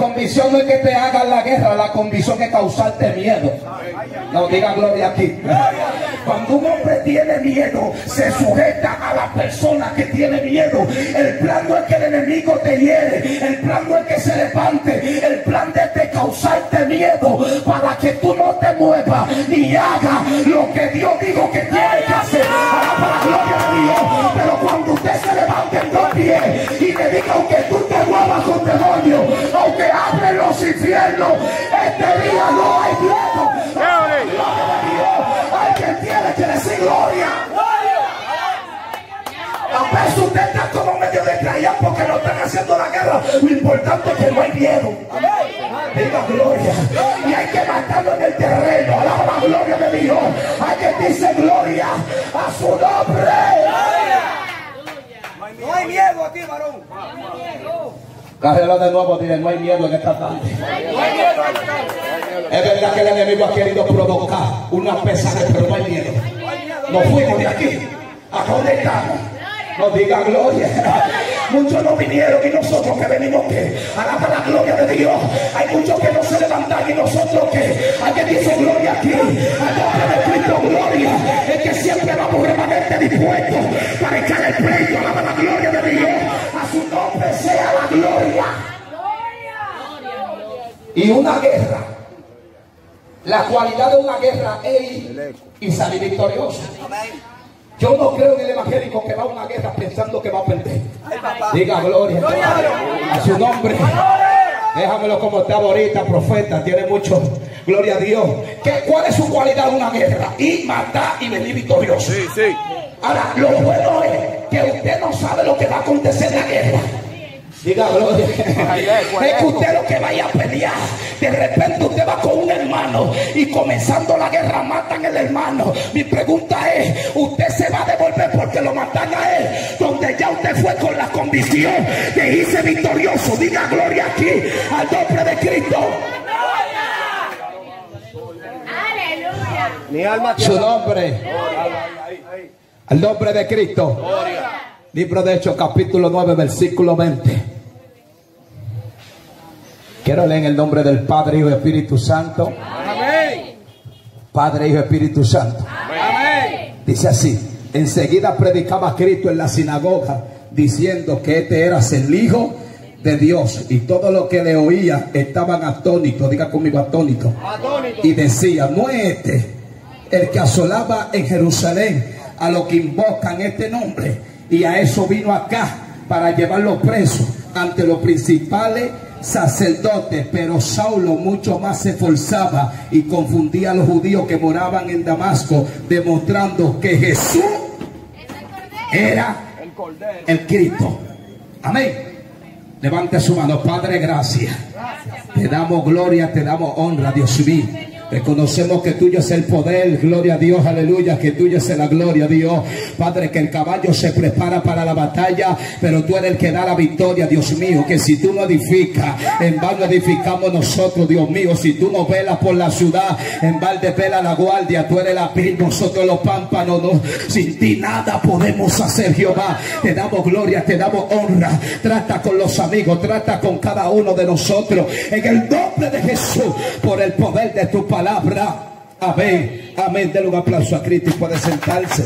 convicción no es que te hagan la guerra, la convicción es causarte miedo. No, diga gloria aquí. Cuando un hombre tiene miedo, se sujeta a la persona que tiene miedo. El plan no es que el enemigo te hiere, el plan no es que se levante, el plan es de causarte miedo para que tú no te muevas ni hagas lo que Dios dijo que tiene que hacer. Para la gloria de Dios. Pero cuando usted se levante en dos pies y le diga, aunque tú te muevas con demonio, aunque abren los infiernos, este día no hay miedo. Gloria de Dios. Alguien tiene que decir gloria. A veces usted está como medio distraído porque no están haciendo la guerra. Lo importante es que no hay miedo. Diga gloria. Y hay que matarlo en el terreno. Alaba la gloria de Dios. Hay que decir gloria a su nombre. No hay miedo aquí, varón. Cállalo de nuevo, dile, no hay miedo en esta tarde. Es verdad que el enemigo ha querido provocar una pesadez, pero no hay miedo. Nos fuimos de aquí. ¿A dónde estamos? Nos diga gloria. Muchos no vinieron y nosotros que venimos que alaba la gloria de Dios. Hay muchos que no se levantan y nosotros que hay que decir gloria aquí. Al nombre de Cristo, gloria. Es que siempre vamos realmente dispuestos para echar el pleito. Alaba la gloria de Dios. A su nombre sea la gloria. Y una guerra. La cualidad de una guerra es ir y salir victorioso. Yo no creo en el evangélico que va a una guerra pensando que va a perder. Diga gloria a su nombre. Déjamelo como estaba ahorita, profeta. Tiene mucho. Gloria a Dios. ¿Cuál es su cualidad de una guerra? Ir, matar y venir victorioso. Sí, sí. Ahora, lo bueno es que usted no sabe lo que va a acontecer en la guerra. Diga gloria. Es que usted lo que vaya a pelear. De repente usted va con un hermano y comenzando la guerra matan al hermano. Mi pregunta es, ¿usted se va a devolver porque lo matan a él? Donde ya usted fue con la convicción de irse victorioso. Diga gloria aquí al nombre de Cristo. Aleluya. Mi alma Su nombre. Al nombre de Cristo. Libro de Hechos, capítulo 9, versículo 20. Quiero leer en el nombre del Padre, Hijo y Espíritu Santo. Amén. Padre, Hijo y Espíritu Santo. Amén. Dice así: enseguida predicaba Cristo en la sinagoga, diciendo que este era el Hijo de Dios. Y todos los que le oían estaban atónitos. Diga conmigo, atónitos. Y decía: no es este el que asolaba en Jerusalén a los que invocan este nombre. Y a eso vino acá, para llevarlo preso ante los principales sacerdotes. Pero Saulo mucho más se esforzaba y confundía a los judíos que moraban en Damasco, demostrando que Jesús era el Cristo. Amén. Levante su mano. Padre, gracias. Te damos gloria, te damos honra, Dios mío. Reconocemos que tuyo es el poder, gloria a Dios, aleluya, que tuyo es la gloria, Dios. Padre, que el caballo se prepara para la batalla, pero tú eres el que da la victoria, Dios mío. Que si tú no edificas, en vano edificamos nosotros, Dios mío. Si tú no velas por la ciudad, en balde vela la guardia. Tú eres la vid, nosotros los pámpanos, no. Sin ti nada podemos hacer, Jehová. Te damos gloria, te damos honra. Trata con los amigos, trata con cada uno de nosotros. En el nombre de Jesús, por el poder de tu palabra. Amén. Amén. Denle un aplauso a Cristo y puede sentarse.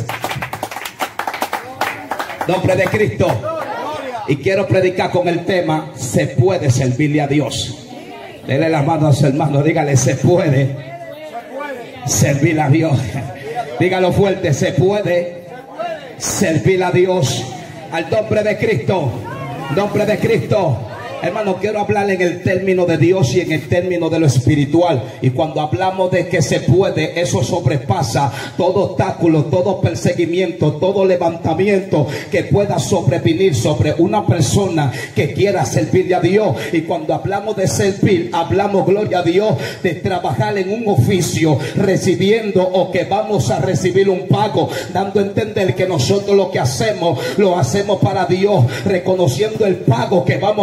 Nombre de Cristo. Y quiero predicar con el tema: se puede servirle a Dios. Dele las manos a su hermano, dígale: se puede servirle a Dios. Dígalo fuerte: se puede servirle a Dios. Al nombre de Cristo. Nombre de Cristo. Hermano, quiero hablar en el término de Dios y en el término de lo espiritual. Y cuando hablamos de que se puede, eso sobrepasa todo obstáculo, todo perseguimiento, todo levantamiento que pueda sobrevenir sobre una persona que quiera servirle a Dios. Y cuando hablamos de servir, hablamos, gloria a Dios, de trabajar en un oficio, recibiendo o que vamos a recibir un pago, dando a entender que nosotros lo que hacemos, lo hacemos para Dios, reconociendo el pago que vamos a recibir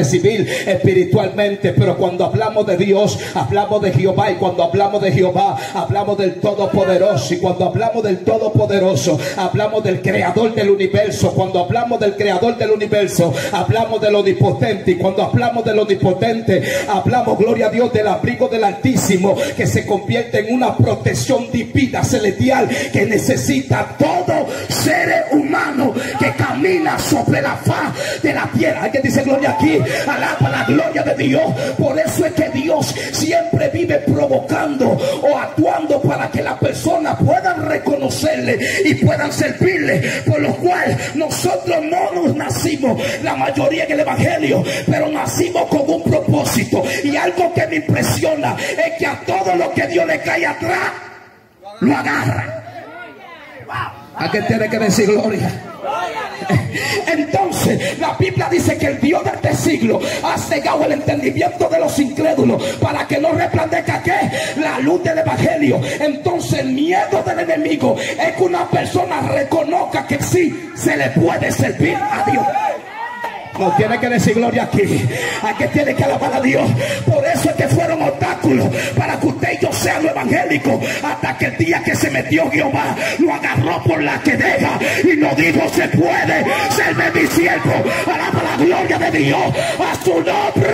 recibir espiritualmente. Pero cuando hablamos de Dios, hablamos de Jehová. Y cuando hablamos de Jehová, hablamos del Todopoderoso. Y cuando hablamos del Todopoderoso, hablamos del Creador del universo. Cuando hablamos del Creador del universo, hablamos del Omnipotente. Y cuando hablamos del Omnipotente, hablamos, gloria a Dios, del abrigo del Altísimo, que se convierte en una protección divina, celestial, que necesita todo ser humano que camina sobre la faz de la tierra. Alguien dice gloria aquí. Alaba la gloria de Dios. Por eso es que Dios siempre vive provocando o actuando para que las personas puedan reconocerle y puedan servirle. Por lo cual nosotros no nos nacimos, la mayoría en el evangelio, pero nacimos con un propósito. Y algo que me impresiona es que a todo lo que Dios le cae atrás, lo agarra. ¿A qué tiene que decir gloria? Entonces la Biblia dice que el Dios de este siglo ha cegado el entendimiento de los incrédulos para que no resplandezca ¿qué? La luz del evangelio. Entonces el miedo del enemigo es que una persona reconozca que sí se le puede servir a Dios. No tiene que decir gloria aquí. Aquí tiene que alabar a Dios. Por eso es que fueron obstáculos para que usted y yo seamos evangélicos. Hasta que el día que se metió Jehová, lo agarró por la quedeja y nos dijo: se puede ser mi siervo. Alaba la gloria de Dios a su nombre.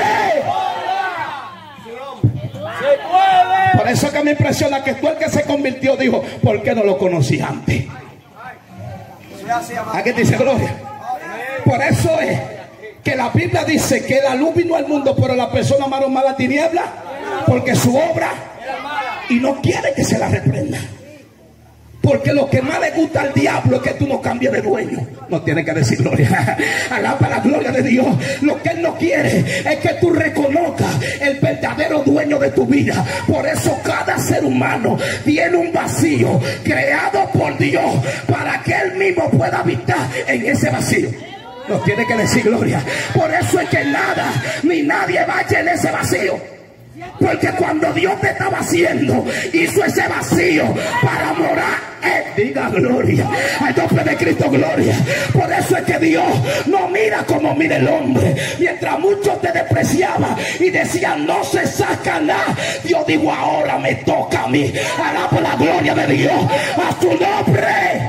Se puede. Por eso que me impresiona que tú, el que se convirtió, dijo: ¿por qué no lo conocí antes? Aquí dice gloria. Por eso es que la Biblia dice que la luz vino al mundo, pero la persona amaron más la tiniebla porque su obra, y no quiere que se la reprenda. Porque lo que más le gusta al diablo es que tú no cambies de dueño. No tiene que decir gloria. Alaba la gloria de Dios. Lo que él no quiere es que tú reconozcas el verdadero dueño de tu vida. Por eso cada ser humano tiene un vacío creado por Dios para que él mismo pueda habitar en ese vacío. No tiene que decir gloria. Por eso es que nada ni nadie va a llenar ese vacío. Porque cuando Dios te estaba haciendo, hizo ese vacío para morar. Diga gloria al nombre de Cristo, gloria. Por eso es que Dios no mira como mira el hombre. Mientras muchos te despreciaban y decían: no se saca nada, Dios dijo: ahora me toca a mí. Alaba la gloria de Dios a su nombre.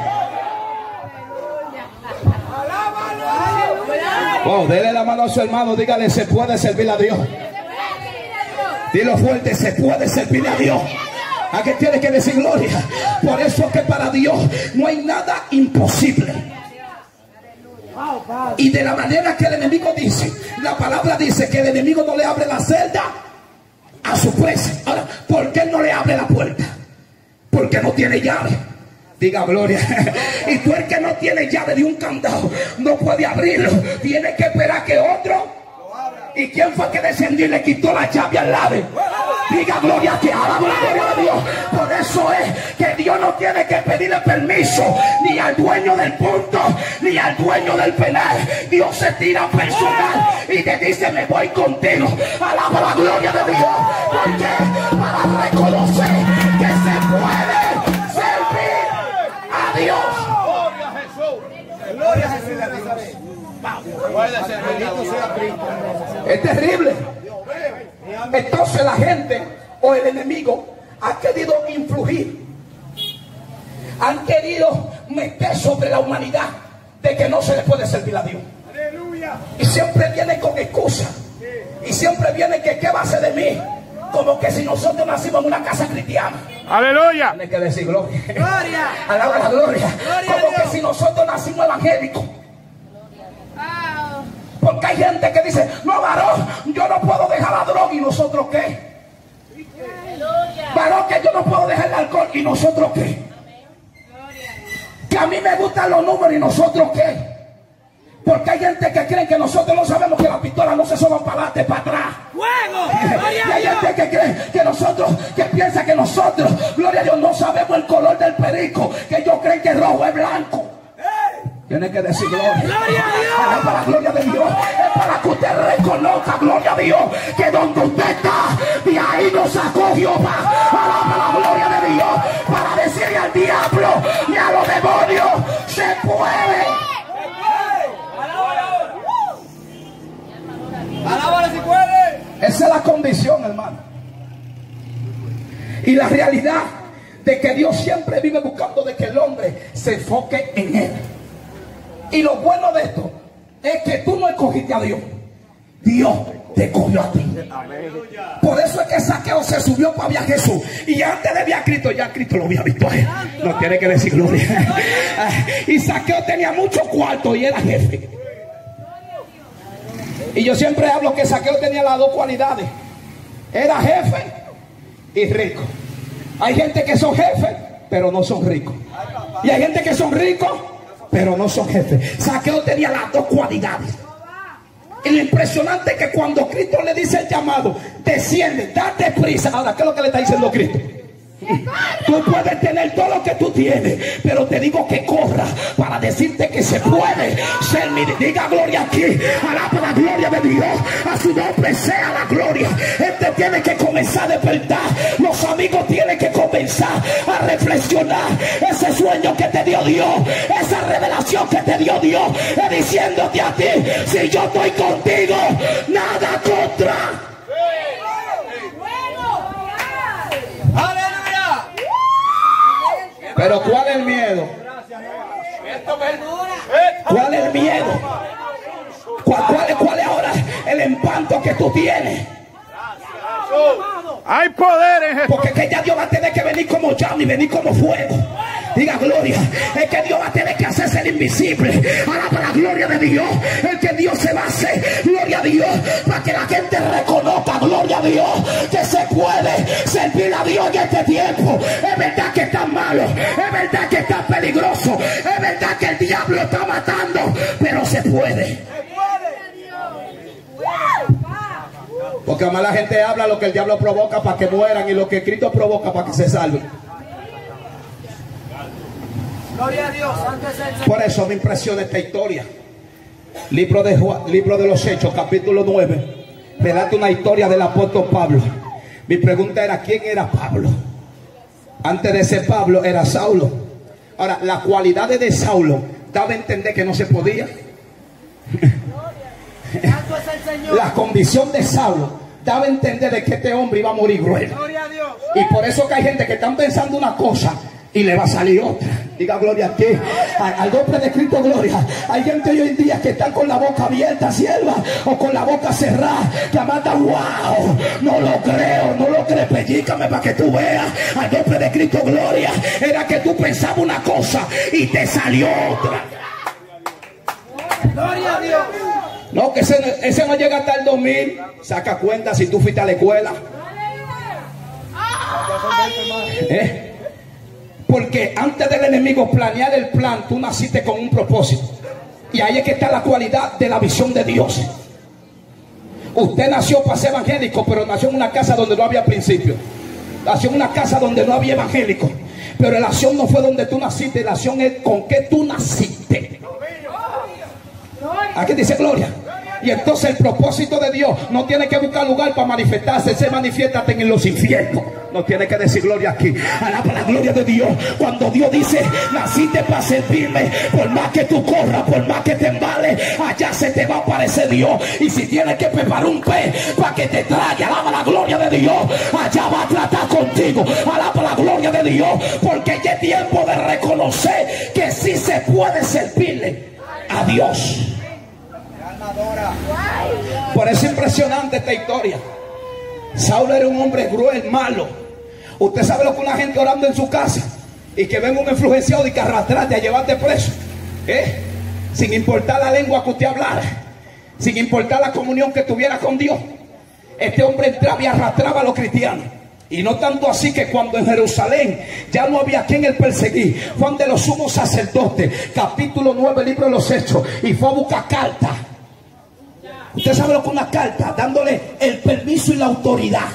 Oh, dele la mano a su hermano, dígale: se puede servir a Dios. Dilo fuerte: se puede servir a Dios. ¿A qué tiene que decir gloria? Por eso es que para Dios no hay nada imposible. Y de la manera que el enemigo dice, la palabra dice que el enemigo no le abre la celda a su presa. Ahora, ¿por qué no le abre la puerta? Porque no tiene llave. Diga gloria. Y tú, el que no tiene llave de un candado, no puede abrirlo. Tiene que esperar que otro. ¿Y quién fue que descendió y le quitó la llave al lado? Diga gloria, que alaba la gloria de Dios. Por eso es que Dios no tiene que pedirle permiso ni al dueño del punto ni al dueño del penal. Dios se tira personal y te dice: me voy contigo. Alaba la gloria de Dios. ¿Por qué? Para reconocer que se puede servir a Dios. Gloria a Jesús. Gloria a Jesús de Nazaret. Puede servir a Dios. Es terrible. Entonces la gente o el enemigo ha querido influir, han querido meter sobre la humanidad de que no se le puede servir a Dios. Y siempre viene con excusa. Y siempre viene que ¿qué va a hacer de mí? Como que si nosotros nacimos en una casa cristiana. Aleluya. Tiene que decir gloria. Gloria. Alaba la gloria. Gloria Como a Dios. que si nosotros nacimos evangélicos. Porque hay gente que dice: no, varón, yo no puedo dejar la droga. ¿Y nosotros qué? Varón, que yo no puedo dejar el alcohol. ¿Y nosotros qué? Que a mí me gustan los números. ¿Y nosotros qué? Porque hay gente que cree que nosotros no sabemos que las pistolas no se soban para adelante, para atrás. ¡Fuego! Y hay gente que cree que nosotros, que piensa que nosotros, gloria a Dios, no sabemos el color del perico. Que ellos creen que rojo es blanco. Tiene que decir gloria. ¡Gloria a Dios! Alaba la gloria de Dios. Es para que usted reconozca, gloria a Dios, que donde usted está, de ahí nos sacó Jehová. Alaba la gloria de Dios. Para decirle al diablo y a los demonios: se puede. Esa es la condición, hermano. Y la realidad de que Dios siempre vive buscando de que el hombre se enfoque en Él. Y lo bueno de esto es que tú no escogiste a Dios, Dios te cogió a ti. Por eso es que Saqueo se subió para ver a Jesús. Y antes de ver a Cristo, ya Cristo lo había visto a él. No tiene que decir gloria. Y Saqueo tenía mucho cuarto y era jefe. Y yo siempre hablo que Saqueo tenía las dos cualidades. Era jefe y rico. Hay gente que son jefes, pero no son ricos. Y hay gente que son ricos, pero no son jefes. Saqueo tenía las dos cualidades. Y lo impresionante es que cuando Cristo le dice el llamado, desciende, date prisa. Ahora, ¿qué es lo que le está diciendo Cristo? Tú puedes tener todo lo que tú tienes, pero te digo que corra para decirte que se puede ser mi. Diga gloria aquí, alaba la gloria de Dios, a su nombre sea la gloria. Este tiene que comenzar a despertar. Los amigos tienen que comenzar a reflexionar. Ese sueño que te dio Dios, esa revelación que te dio Dios, es diciéndote a ti: si yo estoy contigo, nada contra. Pero ¿cuál es el miedo? ¿Cuál es el miedo? ¿Cuál es ahora el espanto que tú tienes? Hay poder en Jesús. Porque que ya Dios va a tener que venir como llama y venir como fuego. Diga gloria. Es que Dios va a tener que hacerse el invisible. Alaba la gloria de Dios. Es que Dios se va a hacer, gloria a Dios, para que la gente reconozca, gloria a Dios, que se puede servir a Dios en este tiempo. Es verdad que está malo, es verdad que está peligroso, es verdad que el diablo está matando, pero se puede. Porque además la gente habla lo que el diablo provoca para que mueran y lo que Cristo provoca para que se salven. Gloria a Dios, santo es el Señor. Por eso me impresiona esta historia. Libro de los Hechos, capítulo 9. Relata una historia del apóstol Pablo. Mi pregunta era: ¿quién era Pablo? Antes de ser Pablo era Saulo. Ahora, las cualidades de Saulo daba a entender que no se podía. Santo es el Señor. La condición de Saulo daba a entender de que este hombre iba a morir cruel. Gloria a Dios. Y por eso que hay gente que están pensando una cosa y le va a salir otra. Diga gloria a ti. Al nombre de Cristo, gloria. Hay gente hoy en día que están con la boca abierta, sierva, o con la boca cerrada, que manda: wow, no lo creo, pellícame para que tú veas. Al nombre de Cristo, gloria. Era que tú pensabas una cosa y te salió otra. Gloria a Dios. No, que ese no llega hasta el 2000. Saca cuenta si tú fuiste a la escuela. Porque antes del enemigo planear el plan, tú naciste con un propósito. Y ahí es que está la cualidad de la visión de Dios. Usted nació para ser evangélico, pero nació en una casa donde no había principio. Nació en una casa donde no había evangélico. Pero la acción no fue donde tú naciste, la acción es con qué tú naciste. Aquí dice gloria. Y entonces el propósito de Dios no tiene que buscar lugar para manifestarse. Se manifiesta en los infiernos. No tiene que decir gloria aquí. Alaba la gloria de Dios. Cuando Dios dice: naciste para servirme, por más que tú corras, por más que te embales, allá se te va a aparecer Dios. Y si tienes que preparar un pez para que te trague, alaba la gloria de Dios, allá va a tratar contigo. Alaba la gloria de Dios. Porque ya es tiempo de reconocer que sí se puede servirle a Dios. Por eso es impresionante esta historia. Saulo era un hombre cruel, malo. Usted sabe lo que una gente orando en su casa y que venga un influenciado y que arrastrarte a llevarte preso, sin importar la lengua que usted hablara, sin importar la comunión que tuviera con Dios. Este hombre entraba y arrastraba a los cristianos. Y no tanto así que cuando en Jerusalén ya no había quien él perseguir, Juan de los sumos sacerdotes, capítulo 9, libro de los Hechos, y fue a buscar carta. Usted sabe lo que es una carta, dándole el permiso y la autoridad.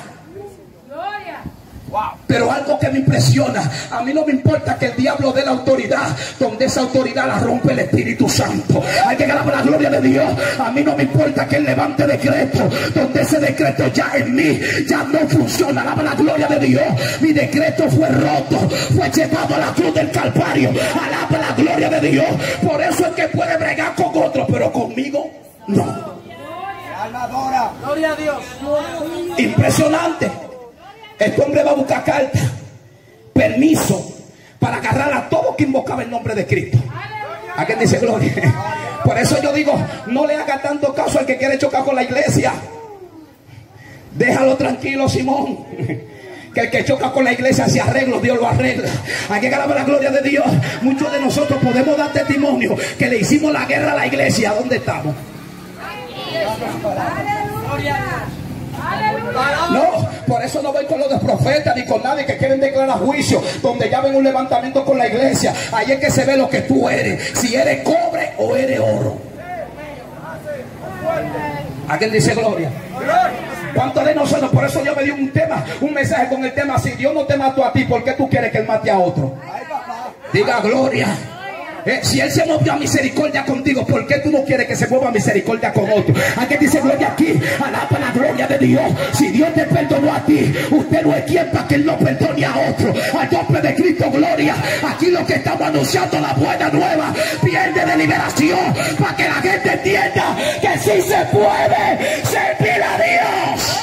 Pero algo que me impresiona, a mí no me importa que el diablo dé la autoridad, donde esa autoridad la rompe el Espíritu Santo. Hay que ganar la gloria de Dios. A mí no me importa que él levante decreto, donde ese decreto ya en mí ya no funciona. Alaba la gloria de Dios. Mi decreto fue roto, fue llevado a la cruz del Calvario. Alaba la gloria de Dios. Por eso es que puede bregar con otros, pero conmigo no. Gloria a Dios. Impresionante. Este hombre va a buscar carta, permiso, para agarrar a todo que invocaba el nombre de Cristo. ¿A quién dice gloria? Por eso yo digo, no le haga tanto caso al que quiere chocar con la iglesia. Déjalo tranquilo, Simón. Que el que choca con la iglesia se arregla, Dios lo arregla. Hay que ganar la gloria de Dios. Muchos de nosotros podemos dar testimonio que le hicimos la guerra a la iglesia. ¿Dónde estamos? No, por eso no voy con los de profetas ni con nadie que quieren declarar juicio, donde ya ven un levantamiento con la iglesia. Ahí es que se ve lo que tú eres, si eres cobre o eres oro. ¿A quién dice gloria? ¿Cuántos de nosotros? Por eso yo me di un mensaje con el tema: si Dios no te mató a ti, ¿por qué tú quieres que Él mate a otro? Diga gloria. Si Él se movió a misericordia contigo, ¿por qué tú no quieres que se mueva a misericordia con otro? ¿A qué dice gloria aquí? Alaba la gloria de Dios. Si Dios te perdonó a ti, usted no es quien para que Él no perdone a otro. Al nombre de Cristo, gloria. Aquí lo que estamos anunciando, la buena nueva, viene de liberación, para que la gente entienda que sí se puede servir a Dios.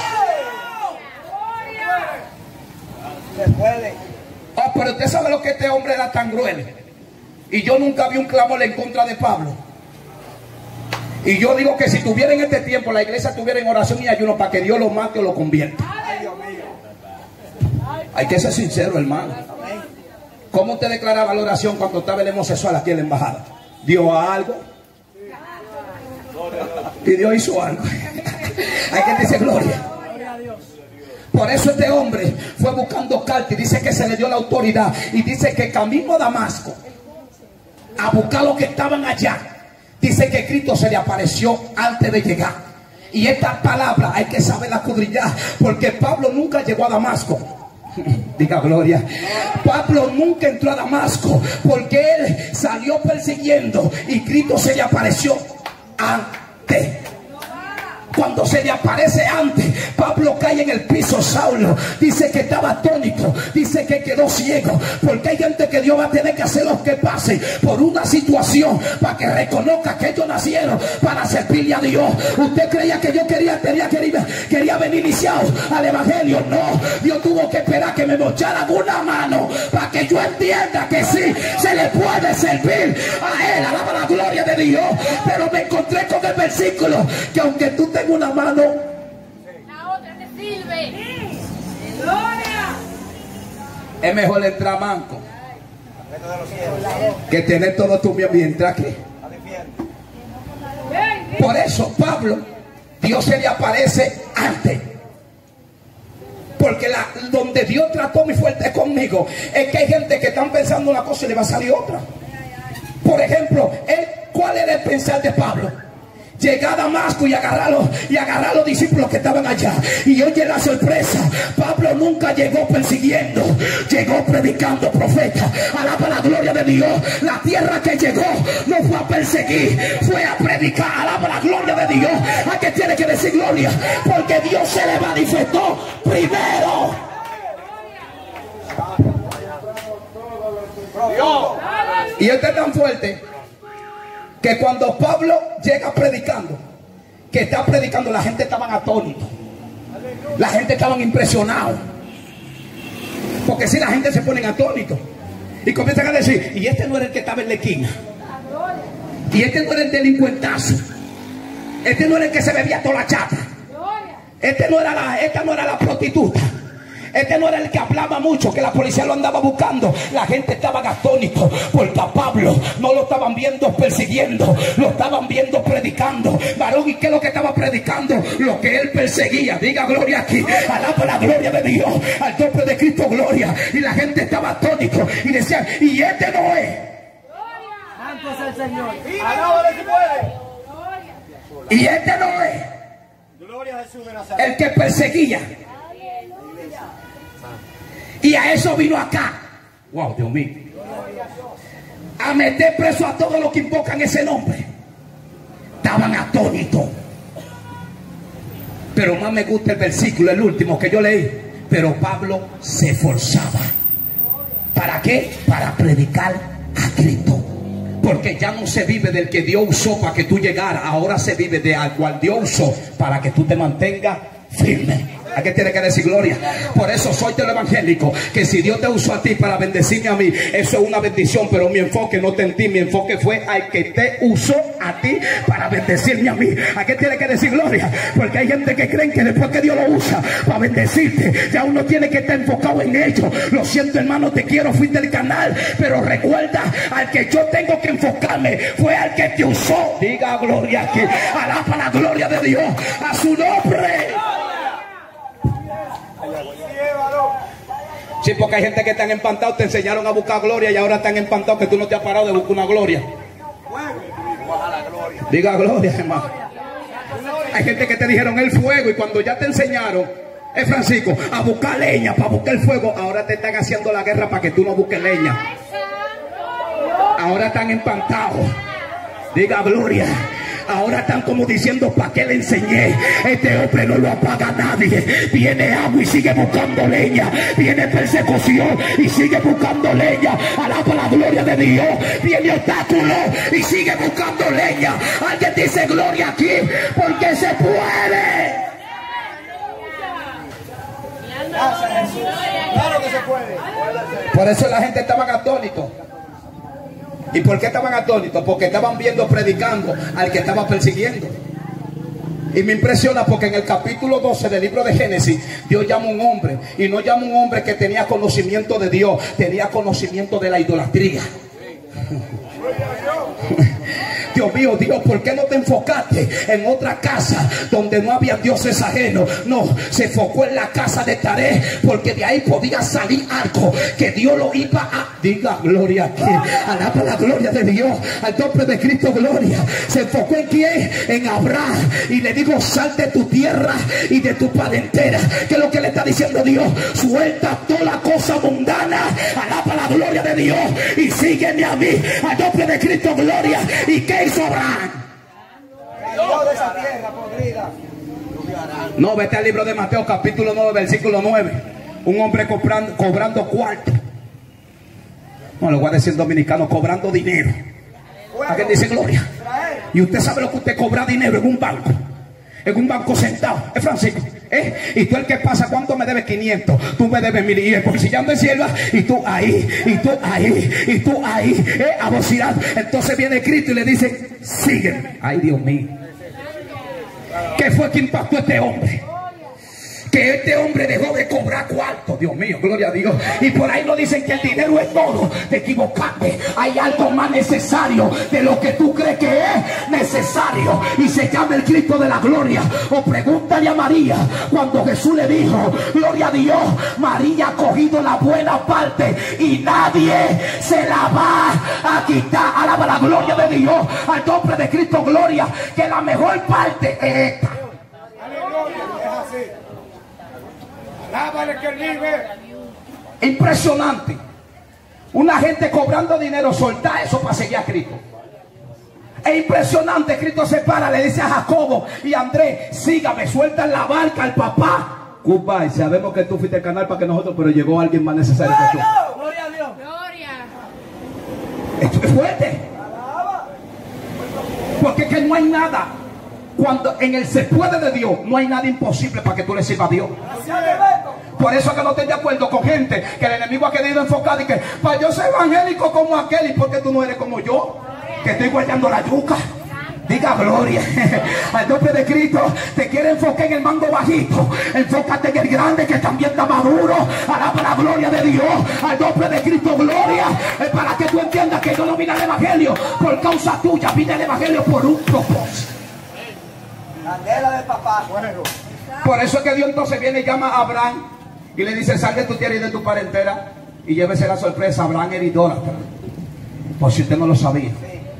Se puede. Oh, pero usted sabe lo que este hombre era tan cruel. Y yo nunca vi un clamor en contra de Pablo. Y yo digo que si tuviera en este tiempo la iglesia tuviera en oración y ayuno para que Dios lo mate o lo convierta. Hay que ser sincero, hermano. ¿Cómo usted declaraba la oración cuando estaba el homosexual aquí en la embajada? ¿Dio algo? Y Dios hizo algo. Hay que decir gloria. Por eso este hombre fue buscando carta y dice que se le dio la autoridad. Y dice que camino a Damasco a buscar los que estaban allá. Dice que Cristo se le apareció antes de llegar. Y esta palabra hay que saberla escudriñar, porque Pablo nunca llegó a Damasco. Diga gloria. Pablo nunca entró a Damasco, porque él salió persiguiendo y Cristo se le apareció antes. Cuando se le aparece antes, Pablo cae en el piso. Saulo dice que estaba atónito, dice que quedó ciego, porque hay gente que Dios va a tener que hacer los que pasen por una situación para que reconozca que ellos nacieron para servirle a Dios. Usted creía que yo quería venir iniciado al evangelio. No, Dios tuvo que esperar que me mocharan una mano para que yo entienda que sí se le puede servir a Él. Alaba la gloria de Dios. Pero me encontré con el versículo que aunque tú tengas una mano, la otra te sirve. Gloria. es mejor entrar manco que tener todo tu miembro y entrar aquí. Por eso Pablo, Dios se le aparece antes, porque donde Dios trató muy fuerte conmigo es que hay gente que están pensando una cosa y le va a salir otra. Por ejemplo, ¿cuál era el pensar de Pablo? Llegar a Damasco y agarrar a los discípulos que estaban allá. Y oye la sorpresa: Pablo nunca llegó persiguiendo, llegó predicando, profeta. Alaba la gloria de Dios. La tierra que llegó no fue a perseguir, fue a predicar. Alaba la gloria de Dios. ¿A qué tiene que decir gloria? Porque Dios se le manifestó primero. Y este es tan fuerte que cuando Pablo llega predicando, que está predicando, la gente estaba atónita, la gente estaba impresionada, porque si la gente se pone atónito y comienzan a decir: y este no era el que estaba en la esquina, y este no era el delincuentazo, este no era el que se bebía toda la chata, esta no era la prostituta, este no era el que hablaba mucho, que la policía lo andaba buscando. La gente estaba atónito, porque a Pablo no lo estaban viendo persiguiendo, lo estaban viendo predicando. Varón, ¿y qué es lo que estaba predicando? Lo que él perseguía. Diga gloria aquí. Alaba la gloria de Dios. Al nombre de Cristo, gloria. Y la gente estaba atónito y decían: y este no es. Santo es el Señor. Alábale si puede. Y este no es. Gloria a Jesús de Nazaret. El que perseguía. Y a eso vino acá. Wow, Dios mío. A meter preso a todos los que invocan ese nombre. Estaban atónitos. Pero más me gusta el versículo, el último que yo leí. Pero Pablo se esforzaba. ¿Para qué? Para predicar a Cristo. Porque ya no se vive del que Dios usó para que tú llegaras. Ahora se vive de al cual Dios usó para que tú te mantengas firme. ¿A qué tiene que decir gloria? Por eso soy del evangélico, que si Dios te usó a ti para bendecirme a mí, eso es una bendición, pero mi enfoque no está en ti, mi enfoque fue al que te usó a ti para bendecirme a mí. ¿A qué tiene que decir gloria? Porque hay gente que creen que después que Dios lo usa para bendecirte, ya uno tiene que estar enfocado en ello. Lo siento, hermano, te quiero, fui del canal, pero recuerda, al que yo tengo que enfocarme fue al que te usó. Diga gloria aquí, alaba la gloria de Dios, a su nombre. Sí, porque hay gente que están empantados, te enseñaron a buscar gloria y ahora están empantados que tú no te has parado de buscar una gloria. Diga gloria, hermano. Hay gente que te dijeron el fuego y cuando ya te enseñaron, Francisco, a buscar leña para buscar el fuego, ahora te están haciendo la guerra para que tú no busques leña. Ahora están empantados. Diga gloria. Ahora están como diciendo, ¿para qué le enseñé? Este hombre no lo apaga nadie. Viene agua y sigue buscando leña. Viene persecución y sigue buscando leña. Alaba la gloria de Dios. Viene obstáculo y sigue buscando leña. Alguien dice gloria aquí, porque se puede. Claro que se puede. Por eso la gente estaba atónito. ¿Y por qué estaban atónitos? Porque estaban viendo predicando al que estaba persiguiendo. Y me impresiona porque en el capítulo 12 del libro de Génesis, Dios llama a un hombre. Y no llama a un hombre que tenía conocimiento de Dios, tenía conocimiento de la idolatría. Dios mío, Dios, ¿por qué no te enfocaste en otra casa donde no había dioses ajenos? No, se enfocó en la casa de Taré, porque de ahí podía salir algo que Dios lo iba a... Diga gloria aquí, alaba la gloria de Dios, al nombre de Cristo, gloria. Se enfocó en quién, en Abraham, y le digo, sal de tu tierra y de tu parentela. ¿Qué es lo que le está diciendo Dios? Suelta toda la cosa mundana, alaba la gloria de Dios y sígueme a mí, al nombre de Cristo, gloria. ¿Y qué hizo Abraham? De esa tierra podrida. No, vete al libro de Mateo capítulo 9 versículo 9. Un hombre cobrando cuarto. No, lo voy a decir en dominicano, cobrando dinero. ¿A qué dice gloria? Y usted sabe lo que usted cobra dinero en un banco. En un banco sentado. Es Francisco. Y tú el que pasa, ¿cuánto me debes? 500. Tú me debes 1000. Y el bolsillando en sierva. Y tú ahí. Y tú ahí. Y tú ahí. Abocinado. Entonces viene Cristo y le dice, sígueme. Ay, Dios mío. ¿Qué fue que impactó a este hombre? Que este hombre dejó de cobrar cuarto. Dios mío, gloria a Dios. Y por ahí no dicen que el dinero es todo. Te equivocaste. Hay algo más necesario de lo que tú crees que es necesario. Y se llama el Cristo de la gloria. O pregúntale a María cuando Jesús le dijo, gloria a Dios, María ha cogido la buena parte y nadie se la va a quitar. Alaba la gloria de Dios, al nombre de Cristo, gloria. Que la mejor parte es esta. Aleluya, es así. Alábale que él vive. Impresionante. Una gente cobrando dinero, soltar eso para seguir a Cristo. Es impresionante. Cristo se para, le dice a Jacobo y a Andrés, sígame, suelta en la barca al papá. Goodbye, sabemos que tú fuiste al canal para que nosotros, pero llegó alguien más necesario que tú. Gloria a Dios. Gloria. Esto es fuerte. Porque es que no hay nada. Cuando en el se puede de Dios, no hay nada imposible para que tú le sirvas a Dios. Por eso es que no estoy de acuerdo con gente que el enemigo ha querido enfocar y que para yo ser evangélico como aquel, y porque tú no eres como yo, que estoy guardando la yuca. Diga gloria al nombre de Cristo. Te quiere enfocar en el mango bajito, enfócate en el grande que también está maduro. Alaba la gloria de Dios, al nombre de Cristo, gloria. Para que tú entiendas que yo no vine al evangelio por causa tuya, vine al evangelio por un propósito. Candela del papá. Por eso es que Dios entonces viene y llama a Abraham y le dice, sal de tu tierra y de tu parentela y llévese la sorpresa. Abraham era idólatra, por si usted no lo sabía.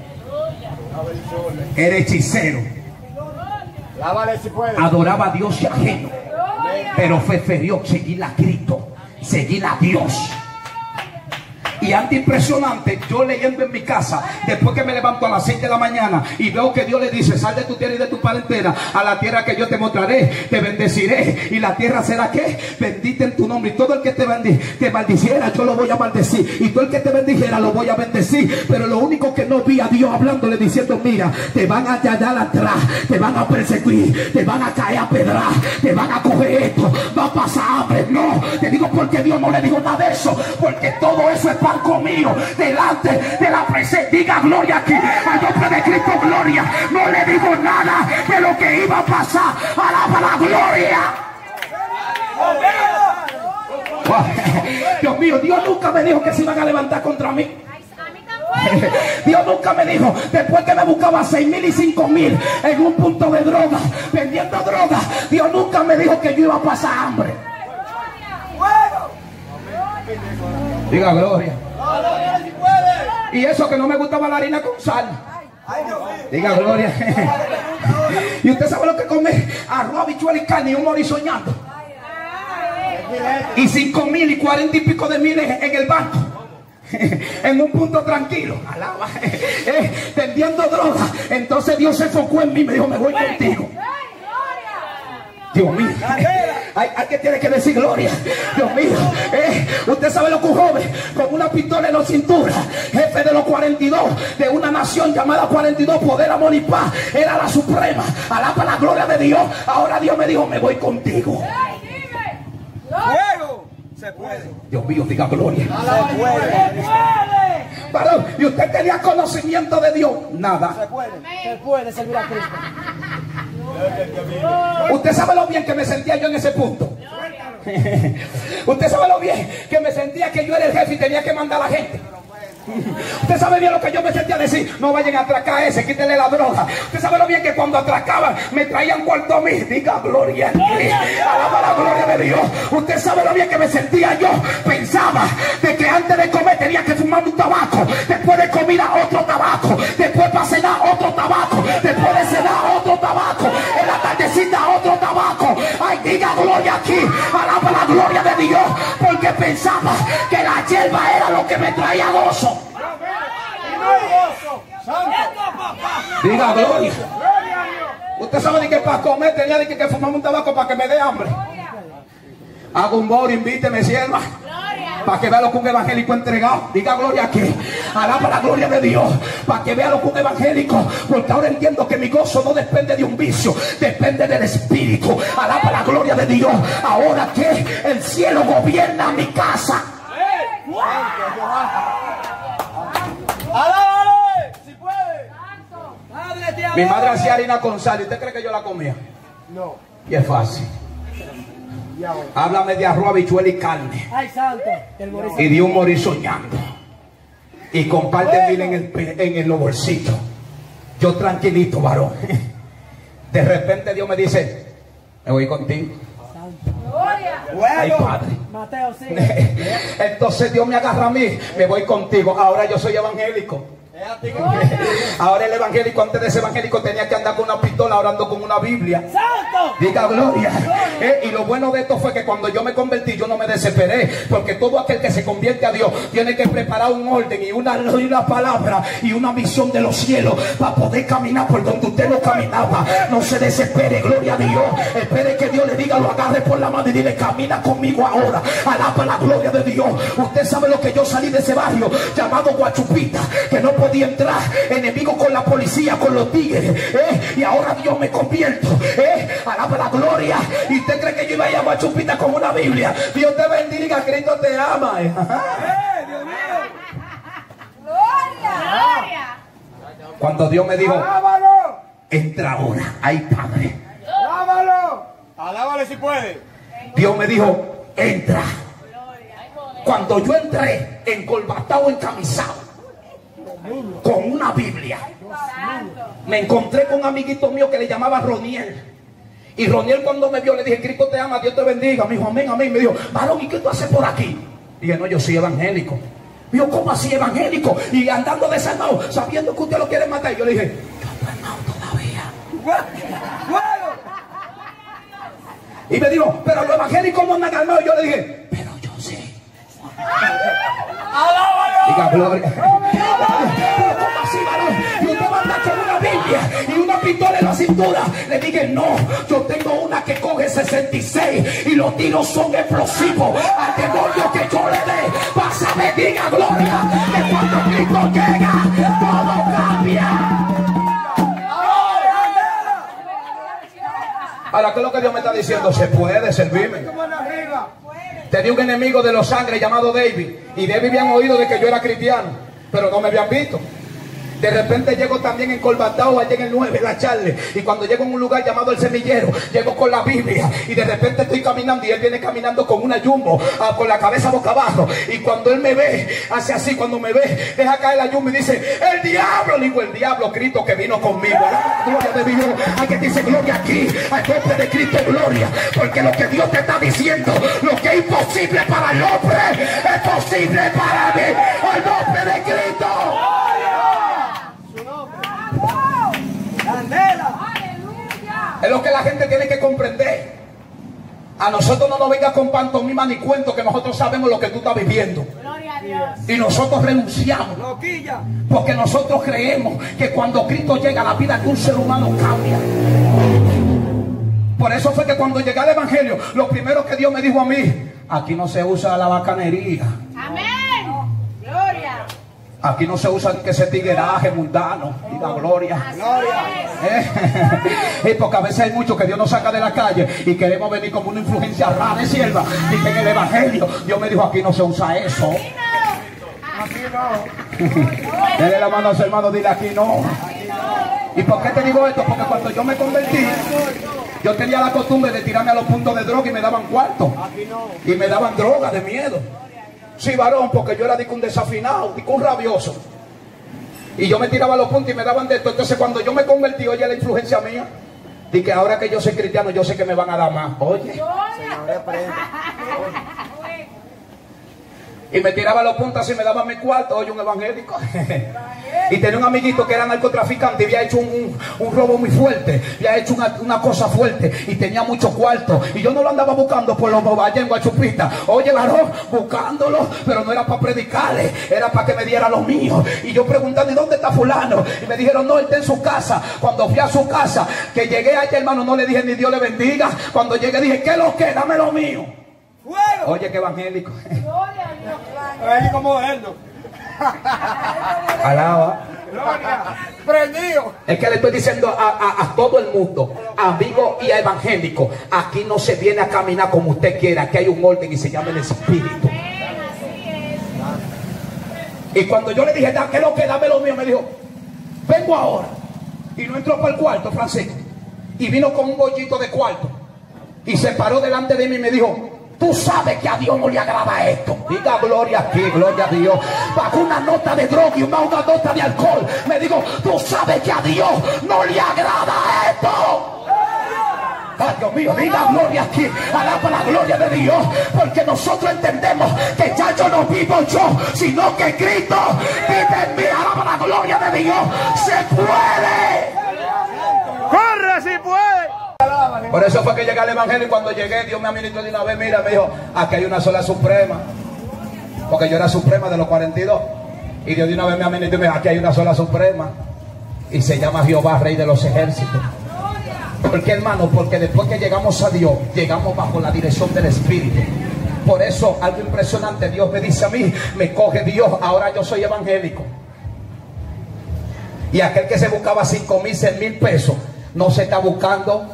Era hechicero, Alábale si puede. adoraba a Dios y ajeno, pero prefirió seguir a Cristo, seguir a Dios. Y anda impresionante, yo leyendo en mi casa, después que me levanto a las 6 de la mañana y veo que Dios le dice: sal de tu tierra y de tu parentela a la tierra que yo te mostraré, te bendeciré, y la tierra será que bendita en tu nombre. Y todo el que te maldiciera, yo lo voy a maldecir, y todo el que te bendijera, lo voy a bendecir. Pero lo único que no vi a Dios hablándole, diciendo: mira, te van a hallar atrás, te van a perseguir, te van a caer a pedrar, te van a coger esto, va a pasar hambre. No, te digo porque Dios no le dijo nada de eso, porque todo eso es pan comido delante de la presencia. Diga gloria aquí al nombre de Cristo, gloria. No le digo nada de lo que iba a pasar. Alaba la gloria. Dios mío, Dios nunca me dijo que se iban a levantar contra mí. Dios nunca me dijo, después que me buscaba 6,000 y 5,000 en un punto de droga, vendiendo droga, Dios nunca me dijo que yo iba a pasar hambre. Diga gloria. Y eso que no me gustaba la harina con sal. Diga gloria. Y usted sabe lo que come: arroz, habichuela y carne y un mori soñando. Y 5,000 y 40 y pico de miles en el banco. En un punto tranquilo, alaba, vendiendo droga. Entonces Dios se enfocó en mí, me dijo: me voy contigo. Dios mío, hay que tiene que decir gloria. Dios mío, usted sabe lo que un joven con una pistola en la cintura, jefe de los 42 de una nación llamada 42, poder, amor y paz, era la suprema. Alaba la gloria de Dios. Ahora Dios me dijo: me voy contigo. Se puede. Dios mío, diga gloria. Se puede. Varón, y usted tenía conocimiento de Dios. Nada. Se puede servir a Cristo. Usted sabe lo bien que me sentía yo en ese punto. Usted sabe lo bien que me sentía que yo era el jefe y tenía que mandar a la gente. Usted sabe bien lo que yo me sentía decir: no vayan a atracar a ese, quítenle la droga. Usted sabe lo bien que cuando atracaban me traían cuarto a mí. Diga gloria. Alaba la gloria de Dios. Usted sabe lo bien que me sentía yo. Pensaba de que antes de comer tenía que fumar un tabaco, después de comida otro tabaco, después para cenar otro tabaco, después de cenar otro tabaco, en la tardecita otro tabaco. Ay, diga gloria aquí. Alaba la gloria de Dios, porque pensaba que la hierba era lo que me traía gozo. Diga gloria. Usted sabe de que para comer tenía de que fumar un tabaco para que me dé hambre. Hago un moro, invíteme, sierva, para que vea lo que un evangélico entregado. Diga gloria aquí. Alaba la gloria de Dios, para que vea lo que un evangélico. Porque ahora entiendo que mi gozo no depende de un vicio, depende del Espíritu. Alaba la gloria de Dios. Ahora que el cielo gobierna mi casa. ¡Alábale! ¡Si puede! Mi madre hacía harina con sal. ¿Y usted cree que yo la comía? No. Y es fácil. Háblame de arroz, habichuela y carne. ¡Ay, santo! Y de un morir soñando. Y con par de mil en los bolsillos. Yo tranquilito, varón. De repente Dios me dice: me voy contigo. Ay, Padre. Mateo, sí. Entonces Dios me agarra a mí: me voy contigo. Ahora yo soy evangélico. Ahora el evangélico, antes de ese evangélico, tenía que andar con una pistola orando con una Biblia. ¡Santo! Diga gloria. Y lo bueno de esto fue que cuando yo me convertí, yo no me desesperé, porque todo aquel que se convierte a Dios tiene que preparar un orden y una palabra y una visión de los cielos para poder caminar por donde usted no caminaba. No se desespere, gloria a Dios. Espere que Dios le diga, lo agarre por la mano y dile: camina conmigo ahora. Alaba la gloria de Dios. Usted sabe lo que yo salí de ese barrio llamado Guachupita, que no podía entrar, enemigo con la policía, con los tigres, y ahora Dios me convierto, alaba la gloria. Y usted cree que yo iba a ir a Guachupita con una Biblia. Dios te bendiga, Cristo te ama. Dios mío. Gloria. Cuando Dios me dijo: ¡Alábalo! entra ahora. Ay, Padre. ¡Alábalo! Alábale si puede. Dios me dijo: entra. Cuando yo entré, encolbatado, encamisado, con una Biblia, me encontré con un amiguito mío que le llamaba Roniel. Y Roniel, cuando me vio, le dije: Cristo te ama, Dios te bendiga. Me dijo: amén, amén. Me dijo: varón, ¿y qué tú haces por aquí? Dije: no, yo soy evangélico. Me dijo: ¿cómo así evangélico? Y andando desarmado, sabiendo que usted lo quiere matar. Y yo le dije: yo estoy armado todavía. Y me dijo: pero los evangélicos no andan armados. Y yo le dije: pero yo sé. ¡Alábale! Diga gloria. ¿Cómo así, varón? Y usted va a andar con una Biblia y una pistola en la cintura. Le dije, no, yo tengo una que coge 66 y los tiros son explosivos. Al demonio que yo le dé, vas a ver, diga gloria, que cuando Cristo llega, todo cambia. Ahora, ¿qué es lo que Dios me está diciendo? Se puede servirme. Tenía un enemigo de los sangres llamado David. Y David habían oído de que yo era cristiano, pero no me habían visto. De repente llego también encorbatado allá en el 9, la Charle. Y cuando llego en un lugar llamado El Semillero, llego con la Biblia. Y de repente estoy caminando y él viene caminando con una jumbo, con la cabeza boca abajo. Y cuando él me ve, hace así, cuando me ve, deja caer la jumbo y dice, el diablo. Le digo, el diablo, Cristo que vino conmigo. La gloria de Dios. Hay que dice gloria aquí. Al nombre de Cristo, gloria. Porque lo que Dios te está diciendo, lo que es imposible para el hombre, es posible para mí. Al nombre de Cristo. Es lo que la gente tiene que comprender. A nosotros no nos venga con pantomima ni cuento, que nosotros sabemos lo que tú estás viviendo. Gloria a Dios. Y nosotros renunciamos. Porque nosotros creemos que cuando Cristo llega, la vida de un ser humano cambia. Por eso fue que cuando llegué al Evangelio, lo primero que Dios me dijo a mí, aquí no se usa la bacanería. Amén. Gloria. Aquí no se usa que ese tigueraje mundano. Diga gloria. Porque a veces hay muchos que Dios nos saca de la calle y queremos venir como una influencia rara de sierva. Y que en el Evangelio Dios me dijo, aquí no se usa eso. Aquí no. Dele la mano a su hermano, dile aquí no. ¿Y por qué te digo esto? Porque cuando yo me convertí, yo tenía la costumbre de tirarme a los puntos de droga y me daban cuarto. Y me daban droga de miedo. Sí, varón, porque yo era un desafinado, un rabioso. Y yo me tiraba a los puntos y me daban de esto. Entonces cuando yo me convertí, oye la influencia mía, y que ahora que yo soy cristiano, yo sé que me van a dar más. Oye. Y me tiraba a los puntos y me daban mi cuarto. Oye, un evangélico. Y tenía un amiguito que era narcotraficante y había hecho un robo muy fuerte. Había hecho una cosa fuerte y tenía mucho cuarto. Y yo no lo andaba buscando por los allá en Guachupita. Oye, varón, buscándolo, pero no era para predicarle, era para que me diera lo mío. Y yo preguntando, ¿y dónde está fulano? Y me dijeron, no, él está en su casa. Cuando fui a su casa, que llegué allá, hermano, no le dije ni Dios le bendiga. Cuando llegué dije, ¿qué es lo que? Dame lo mío. Oye, qué evangélico. Evangélico moderno. Alaba. Prendido. Es que le estoy diciendo a todo el mundo, amigo y a evangélico, aquí no se viene a caminar como usted quiera, aquí hay un orden y se llama el Espíritu. Y cuando yo le dije, ¿qué es lo que? Dame lo mío, me dijo, vengo ahora. Y no entró para el cuarto, Francisco, y vino con un bollito de cuarto y se paró delante de mí y me dijo, tú sabes que a Dios no le agrada esto. Diga gloria aquí, gloria a Dios. Bajo una nota de droga y una nota de alcohol, me digo, tú sabes que a Dios no le agrada esto. Ay, Dios mío, diga gloria aquí, alaba la gloria de Dios, porque nosotros entendemos que ya yo no vivo yo, sino que Cristo vive en mí. Alaba la gloria de Dios. Se puede. ¡Corre si puede! Por eso fue que llegué al Evangelio y cuando llegué Dios me administró de una vez, mira, me dijo, aquí hay una sola suprema. Porque yo era suprema de los 42. Y Dios de una vez me administró y me dijo, aquí hay una sola suprema. Y se llama Jehová, Rey de los ejércitos. ¿Por qué, hermano? Porque después que llegamos a Dios, llegamos bajo la dirección del Espíritu. Por eso, algo impresionante, Dios me dice a mí, me coge Dios, ahora yo soy evangélico. Y aquel que se buscaba 5,000, 6,000 pesos, no se está buscando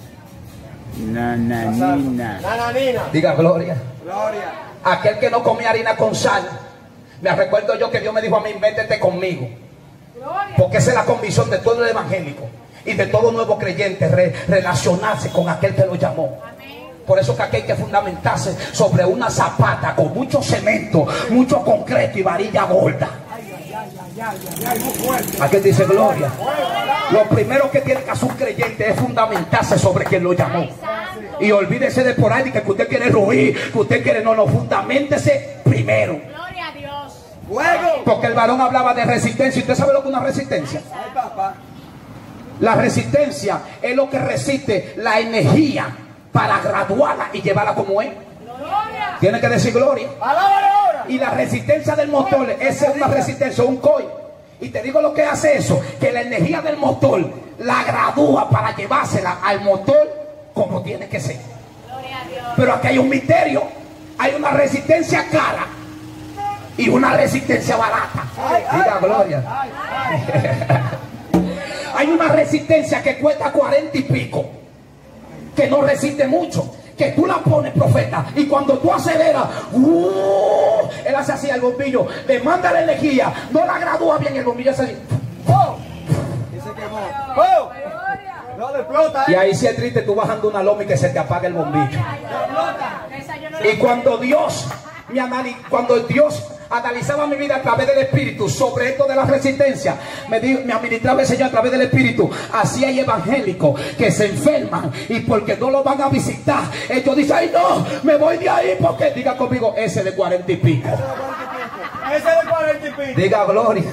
Nananina. diga gloria. Gloria. Aquel que no comía harina con sal. Me recuerdo yo que Dios me dijo a mí, métete conmigo. Porque esa es la convicción de todo el evangélico y de todo nuevo creyente, relacionarse con aquel que lo llamó. Por eso que aquí hay que fundamentarse sobre una zapata con mucho cemento, mucho concreto y varilla gorda. Aquí dice gloria. Lo primero que tiene que hacer un creyente es fundamentarse sobre quien lo llamó. Y olvídese de por ahí que usted quiere ruir, que usted quiere, no, fundamentese primero. Gloria a Dios. Porque el varón hablaba de resistencia. ¿Usted sabe lo que es una resistencia? La resistencia es lo que resiste la energía para graduarla y llevarla como es. Tiene que decir gloria. Y la resistencia del motor, esa es una resistencia, un coil. Y te digo lo que hace eso, que la energía del motor la gradúa para llevársela al motor como tiene que ser. Gloria a Dios. Pero aquí hay un misterio. Hay una resistencia cara y una resistencia barata. Diga gloria. Hay una resistencia que cuesta 40 y pico, que no resiste mucho, que tú la pones, profeta, y cuando tú aceleras, él hace así al bombillo, le manda la energía, no la gradúa bien, el bombillo hace así. Y se quemó. ¡Oh! No le explota, Y ahí si es triste, tú bajando una loma y que se te apaga el bombillo. Esa yo no Y cuando Dios analizaba mi vida a través del Espíritu sobre esto de la resistencia, me administraba el Señor a través del Espíritu. Así hay evangélicos que se enferman y porque no lo van a visitar, ellos dicen: ay no, me voy de ahí porque, diga conmigo, ese de 40 y pico. ese de 40 y pico. Diga gloria.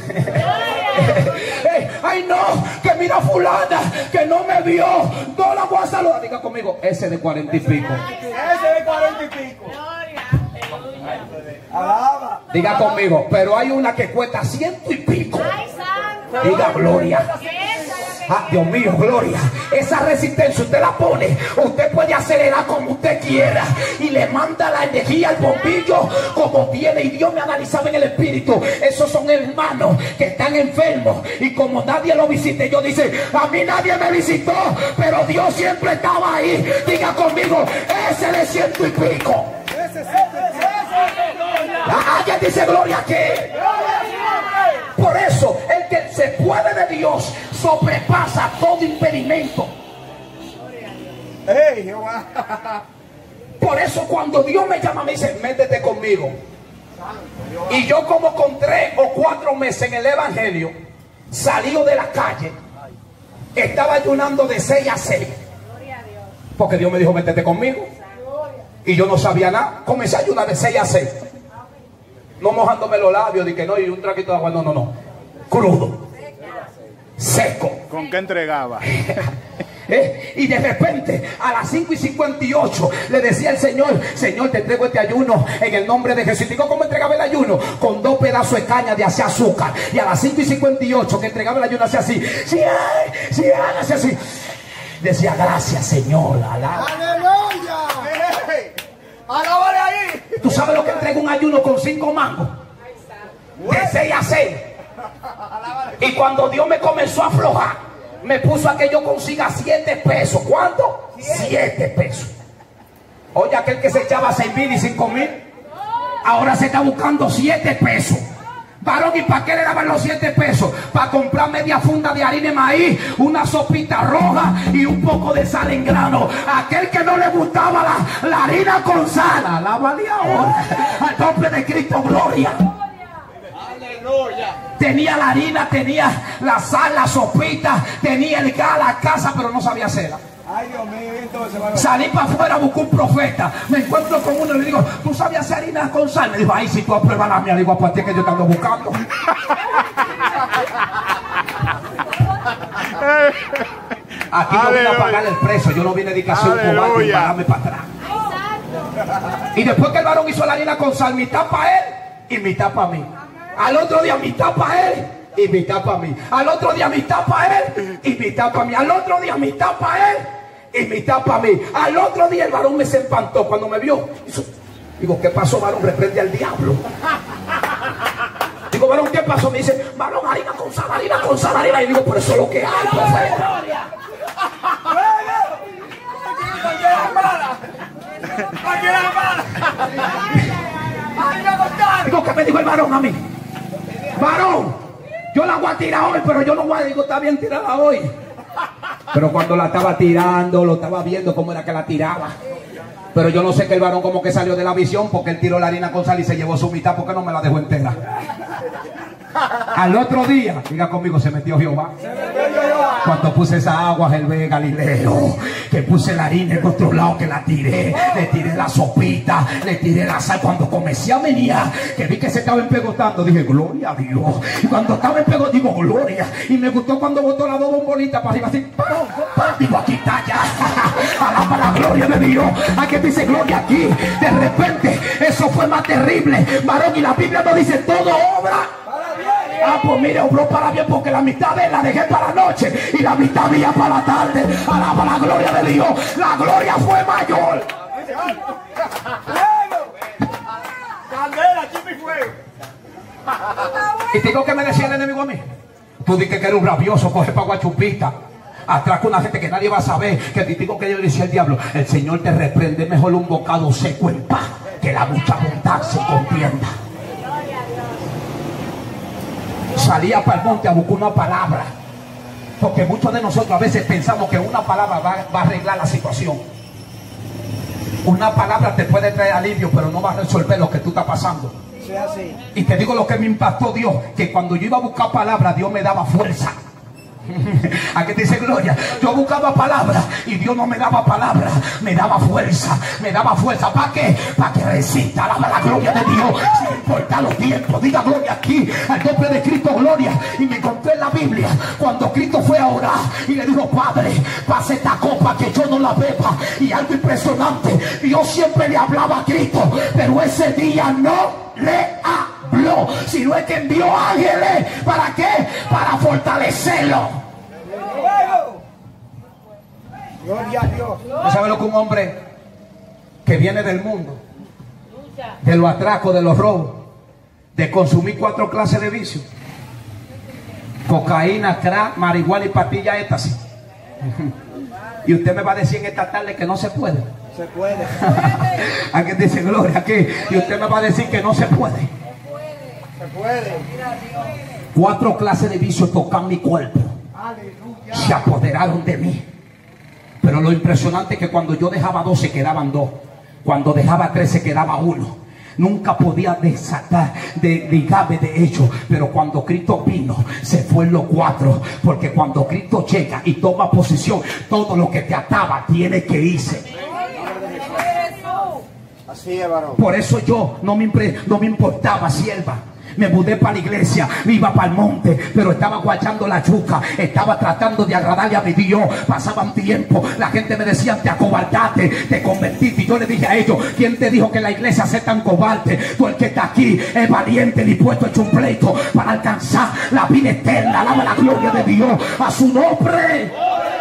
Ay no, que mira fulana que no me vio, no la voy a saludar. Diga conmigo, ese de 40 y pico. Ese de 40 y pico. Gloria. Aleluya. Alaba. Diga conmigo, pero hay una que cuesta 100 y pico. Ay, santo. Diga gloria. Esa es la que Ah, Dios mío, gloria. Esa resistencia usted la pone, usted puede acelerar como usted quiera y le manda la energía al bombillo como viene. Y Dios me analizaba en el Espíritu, esos son hermanos que están enfermos y como nadie lo visita, yo dice: a mí nadie me visitó, pero Dios siempre estaba ahí. Diga conmigo, ese de 100 y pico. Alguien dice gloria que. Por eso el que se puede de Dios sobrepasa todo impedimento. ¡Ey, Jehová! Por eso cuando Dios me llama me dice: métete conmigo. Y yo como con 3 o 4 meses en el evangelio, salido de la calle, estaba ayunando de 6 a 6. Porque Dios me dijo: métete conmigo. Y yo no sabía nada. Comencé a ayunar de 6 a 6. No mojándome los labios, de que no, y un traquito de agua, no. Crudo. Seco. ¿Con qué entregaba? Y de repente a las 5:58 le decía el Señor: Señor, te entrego este ayuno en el nombre de Jesús. Digo, ¿cómo entregaba el ayuno? Con 2 pedazos de caña de hacer azúcar. Y a las 5:58 que entregaba el ayuno hacía así. Sí, hacía así. Decía: gracias, Señor. Alaba. ¡Aleluya! ¡Alábale ahí! ¿Tú sabes lo que entrega un ayuno con 5 mangos? De 6 a 6. Y cuando Dios me comenzó a aflojar, me puso a que yo consiga 7 pesos. ¿Cuánto? 7 pesos. Oye, aquel que se echaba 6,000 y 5,000, ahora se está buscando 7 pesos. Varón, ¿y para qué le daban los 7 pesos? Para comprar media funda de harina de maíz, una sopita roja y un poco de sal en grano. Aquel que no le gustaba la harina con sal, alábale ahora al nombre de Cristo, gloria. ¡Aleluya! Tenía la harina, tenía la sal, la sopita, tenía el gas, la casa, pero no sabía hacerla. ¡Ay, Dios mío! Entonces, varón. Salí para afuera, busqué un profeta. Me encuentro con uno y le digo: ¿tú sabías hacer harina con sal? Me dijo: ay, si tú apruebas la mía. Le digo: ¿para ti que yo te ando buscando? Aquí no vine a pagar el precio. Yo no vine a dedicación cobarde y pagarme para atrás. Y después que el varón hizo la harina con sal, mitad para él y mitad para mí. Al otro día mitad para él y mitad para mí. Al otro día mitad para él y mitad para mí. Al otro día mitad para él y mitad para mí. Al otro día el varón me se espantó cuando me vio. Digo: ¿qué pasó, varón? Reprende al diablo. Digo: varón, ¿qué pasó? Me dice: varón, harina con sal, harina con sal, harina. Y digo: pero eso es lo que hay, profeta. ¡Aquí la hermana! ¡Aquí la hermana! ¡Ay, me contaron! Digo: ¿qué me dijo el varón a mí? Varón, yo la voy a tirar hoy, pero yo no voy a... Digo: está bien, tirarla hoy. Pero cuando la estaba tirando, lo estaba viendo cómo era que la tiraba. Pero yo no sé, que el varón como que salió de la visión, porque él tiró la harina con sal y se llevó su mitad, porque no me la dejó entera. Al otro día, diga conmigo, se metió Jehová. Cuando puse esa agua, el de Galileo, que puse la harina en otro lado, que la tiré, le tiré la sopita, le tiré la sal. Cuando comencé a menear, que vi que se estaba empegotando, dije, gloria a Dios. Y cuando estaba empegotando, digo, gloria. Y me gustó cuando botó las dos bombonitas para arriba, así, ¡pam! Digo, aquí está ya. Alaba la gloria de Dios. Aquí dice gloria aquí. De repente, eso fue más terrible, varón. Y la Biblia nos dice, todo obra. Ah, pues mire, obró para bien, porque la mitad de él la dejé para la noche y la mitad mía para la tarde. Alaba la gloria de Dios. La gloria fue mayor. Candela, chispa y fuego. Y digo que me decía el enemigo a mí. Tú dices que eres un rabioso, coge para Guachupita. Atrás con una gente que nadie va a saber. Que te digo que yo le decía al diablo, el Señor te reprende, mejor un bocado seco en paz que la mucha abundancia y contienda. Salía para el monte a buscar una palabra, porque muchos de nosotros a veces pensamos que una palabra va a arreglar la situación. Una palabra te puede traer alivio, pero no va a resolver lo que tú estás pasando. Y te digo lo que me impactó Dios, que cuando yo iba a buscar palabras, Dios me daba fuerza. ¿A qué te dice gloria? Yo buscaba palabras y Dios no me daba palabras, me daba fuerza, me daba fuerza. ¿Para qué? Para que resista. Alaba la gloria de Dios sin importar los tiempos. Diga gloria aquí al nombre de Cristo, gloria. Y me encontré en la Biblia cuando Cristo fue a orar y le dijo, Padre, pase esta copa que yo no la beba. Y algo impresionante, Dios siempre le hablaba a Cristo, pero ese día no le habló, sino es que envió ángeles. ¿Para qué? Para fortalecerlo. Gloria a Dios. ¿No sabe lo que un hombre que viene del mundo, de los atracos, de los robos, de consumir 4 clases de vicios: cocaína, crack, marihuana y pastilla éxtasis? Y usted me va a decir en esta tarde que no se puede. Se puede. ¿A qué dice gloria aquí? Y usted me va a decir que no se puede. Se puede. 4 clases de vicios tocan mi cuerpo. Se apoderaron de mí. Pero lo impresionante es que cuando yo dejaba 2 se quedaban 2. Cuando dejaba 3 se quedaba 1. Nunca podía desatar, ligarme de hecho. Pero cuando Cristo vino, se fue en los 4. Porque cuando Cristo llega y toma posición, todo lo que te ataba tiene que irse. Así es, varón. Por eso yo no me importaba, sierva. Me mudé para la iglesia, iba para el monte, pero estaba guachando la yuca, estaba tratando de agradarle a mi Dios. Pasaban tiempo, la gente me decía, te acobardaste, te convertiste. Y yo le dije a ellos, ¿quién te dijo que la iglesia sea tan cobarde? Tú el que está aquí es valiente, dispuesto a echar un pleito para alcanzar la vida eterna. Alaba la gloria de Dios a su nombre.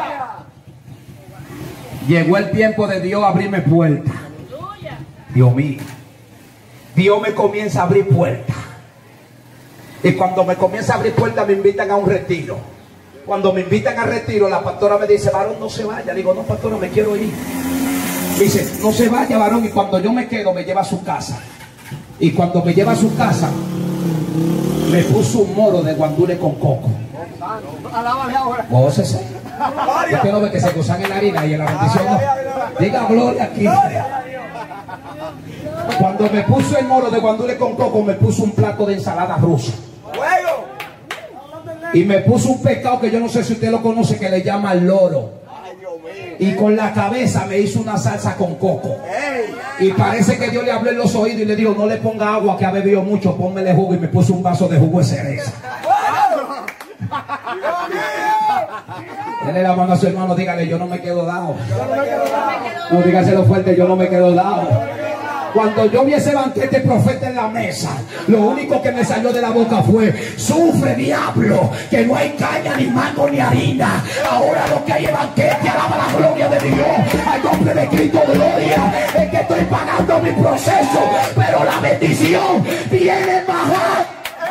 Llegó el tiempo de Dios a abrirme puertas. Dios mío, Dios me comienza a abrir puertas. Y cuando me comienza a abrir puertas, me invitan a un retiro. Cuando me invitan a retiro, la pastora me dice, varón, no se vaya. Digo, no, pastora, me quiero ir. Dice, no se vaya, varón. Y cuando yo me quedo, me lleva a su casa. Y cuando me lleva a su casa, me puso un moro de guandule con coco. Alábale ahora. Gócese. Usted no ve que se gozan en la harina y en la bendición no. Diga gloria aquí. Cuando me puso el moro de guandule con coco, me puso un plato de ensalada rusa. Y me puso un pescado que yo no sé si usted lo conoce, que le llama loro. Y con la cabeza me hizo una salsa con coco. Y parece que Dios le habló en los oídos y le dijo, no le ponga agua que ha bebido mucho, pónmele jugo. Y me puso un vaso de jugo de cereza. Dele la mano a su hermano, dígale, yo no me quedo dado. No, dígaselo fuerte, yo no me quedo dado. Cuando yo vi ese banquete profeta en la mesa, lo único que me salió de la boca fue, sufre diablo, que no hay caña, ni mango, ni harina. Ahora lo que hay es banquete, alaba la gloria de Dios. Al nombre de Cristo, gloria. Es que estoy pagando mi proceso, pero la bendición viene más.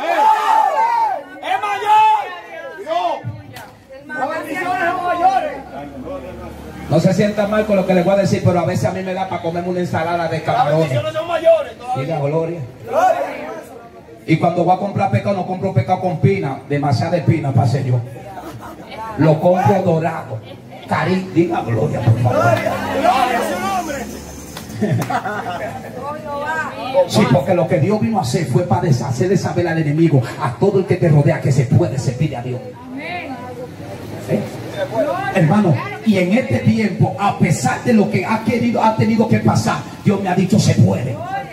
¡Es mayor! Las bendiciones son mayores. No se sientan mal con lo que les voy a decir, pero a veces a mí me da para comerme una ensalada de Las camarones. bendiciones son mayores todavía. Diga gloria. Y cuando voy a comprar pescado, no compro pescado con pina, demasiada espina pase yo. Lo compro dorado. Diga gloria, por favor. Gloria a su nombre. Sí, porque lo que Dios vino a hacer fue para deshacer de saber al enemigo, a todo el que te rodea, que se puede servir a Dios. ¿Eh? Hermano, y en este tiempo, a pesar de lo que ha tenido que pasar, Dios me ha dicho se puede.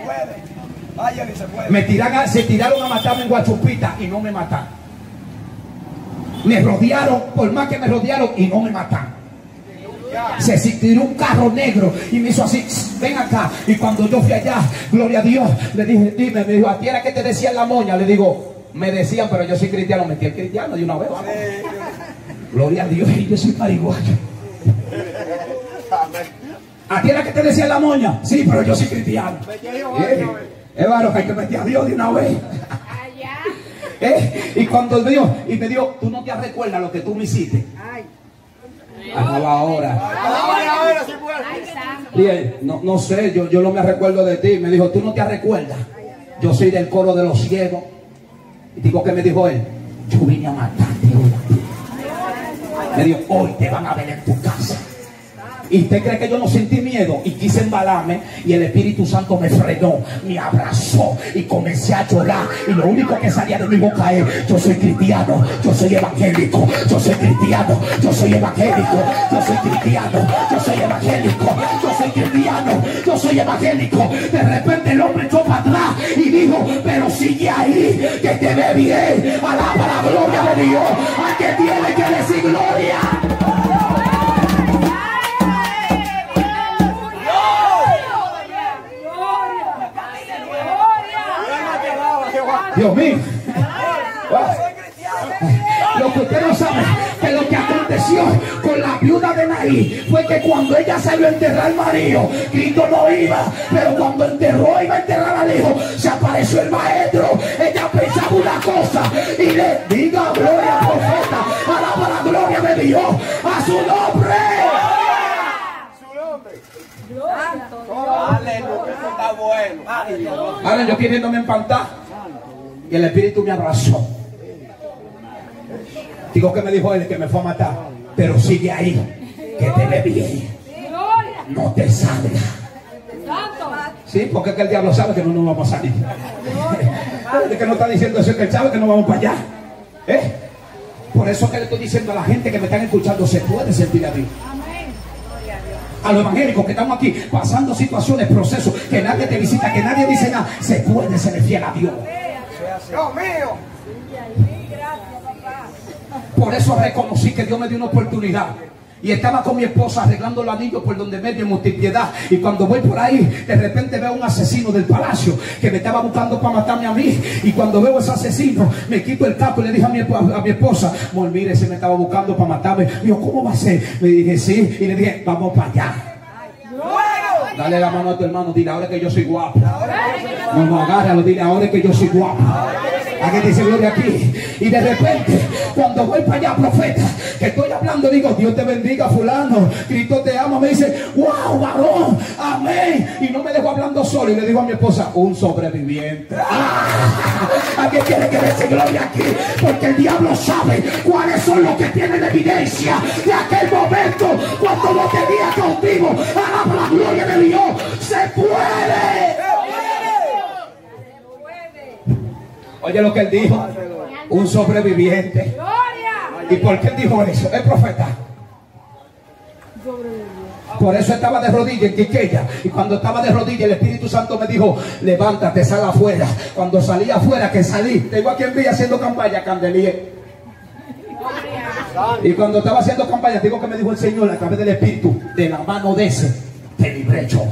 Se tiraron a matarme en Guachupita y no me mataron. Me rodearon, por más que me rodearon, y no me mataron. Se tiró un carro negro y me hizo así, ven acá. Y cuando yo fui allá, gloria a Dios, le dije, dime, me dijo, ¿a ti era que te decían la moña? Le digo, me decían, pero yo soy cristiano. Metí el cristiano de una vez. Gloria a Dios, y yo soy pariguayo. ¿A ti era que te decían la moña? Sí, pero yo soy cristiano. Es varón que hay que meter a Dios de una vez. Y cuando me dijo, tú no te recuerdas lo que tú me hiciste. Ahora sí puede. No sé, yo no me recuerdo de ti. Me dijo, tú no te recuerdas. Yo soy del coro de los ciegos. Y digo, ¿qué me dijo él? Yo vine a matarte hoy a ti. Me dijo, hoy te van a ver en tu casa. Y usted cree que yo no sentí miedo y quise embalarme, y el Espíritu Santo me frenó, me abrazó y comencé a llorar, y lo único que salía de mi boca es, yo soy cristiano, yo soy evangélico, yo soy cristiano, yo soy evangélico, yo soy cristiano, yo soy evangélico, yo soy cristiano, yo soy evangélico. De repente el hombre echó para atrás y dijo, pero sigue ahí, que te ve bien. Alaba la gloria de Dios al que tiene que decir gloria. Dios mío. Lo que usted no sabe, que lo que aconteció con la viuda de Naí fue que cuando ella salió a enterrar al marido, Cristo no iba, pero cuando iba a enterrar al hijo, se apareció el maestro. Ella pensaba una cosa y le diga gloria al profeta, alaba la gloria de Dios a su nombre. Aleluya, está bueno. Ahora yo queriéndome empantar y el Espíritu me abrazó. Digo, que me dijo él, que me fue a matar, pero sigue ahí, que te ve bien, no te salga. Sí, porque es que el diablo sabe que no nos vamos a salir. El que no está diciendo eso es que él sabe que no vamos para allá. Por eso que le estoy diciendo a la gente que me están escuchando, se puede sentir a Dios. A los evangélicos que estamos aquí pasando situaciones, procesos, que nadie te visita, que nadie dice nada, se puede ser fiel a Dios. Dios mío. Por eso reconocí que Dios me dio una oportunidad. Y estaba con mi esposa arreglando el anillo por donde medio en Multipiedad. Y cuando voy por ahí, de repente veo un asesino del palacio que me estaba buscando para matarme a mí. Y cuando veo ese asesino, me quito el capo y le dije a mi esposa, amor, mire, se me estaba buscando para matarme. Digo, ¿cómo va a ser? Le dije, sí. Y le dije, vamos para allá. Dale la mano a tu hermano, dile, ahora que yo soy guapo. No, agárralo, dile, ahora que yo soy guapo. Alguien dice gloria aquí. Y de repente, cuando voy para allá, profeta, que estoy hablando, digo, Dios te bendiga, fulano, Cristo te ama. Me dice, wow, varón, amén. Y no me dejo hablando solo. Y le digo a mi esposa, un sobreviviente. Alguien tiene que decir gloria aquí, porque el diablo sabe cuáles son los que tienen evidencia de aquel momento cuando lo tenía contigo. Alaba la gloria de Dios. Se puede. Oye lo que él dijo, un sobreviviente. ¿Y por qué él dijo eso? El profeta. Por eso estaba de rodillas en Quiqueya. Y cuando estaba de rodillas, el Espíritu Santo me dijo, levántate, sal afuera. Cuando salí afuera, que salí, tengo aquí en Villa haciendo campaña, Candelier. Y cuando estaba haciendo campaña, digo que me dijo el Señor a través del Espíritu, de la mano de ese, te libré yo.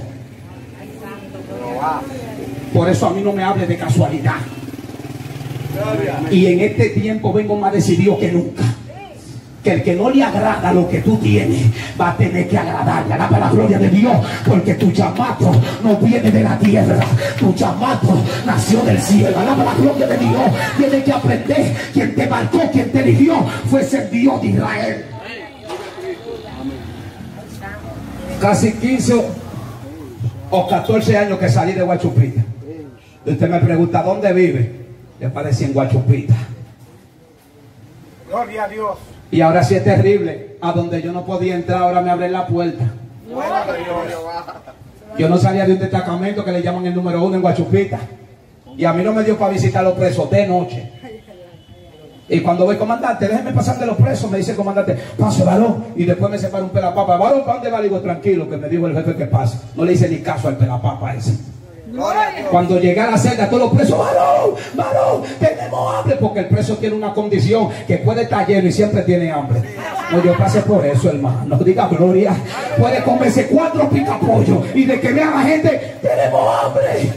Por eso a mí no me hable de casualidad. Y en este tiempo vengo más decidido que nunca, que el que no le agrada lo que tú tienes va a tener que agradarle. Alaba la gloria de Dios, porque tu llamado no viene de la tierra, tu llamado nació del cielo. Alaba la gloria de Dios. Tienes que aprender, quien te marcó, quien te eligió fue ese Dios de Israel. Casi 15 o 14 años que salí de Guachupita. Y usted me pregunta, ¿dónde vive? Le parece en Guachupita. Gloria a Dios. Y ahora sí es terrible. A donde yo no podía entrar, ahora me abren la puerta. Yo no salía de un destacamento que le llaman el número 1 en Guachupita. Y a mí no me dio para visitar a los presos de noche. Y cuando voy, comandante, déjeme pasar de los presos, me dice el comandante, pase, varón. Y después me separa un pelapapa. Varón, ¿para dónde va? Le digo, tranquilo, que me dijo el jefe que pase. No le hice ni caso al pelapapa ese. Cuando llegué a la celda, todos los presos, varón, varón, tenemos hambre. Porque el preso tiene una condición que puede estar lleno y siempre tiene hambre. No, yo pasé por eso, hermano. Diga gloria. Puede comerse 4 picapollos y de que vea la gente, tenemos hambre.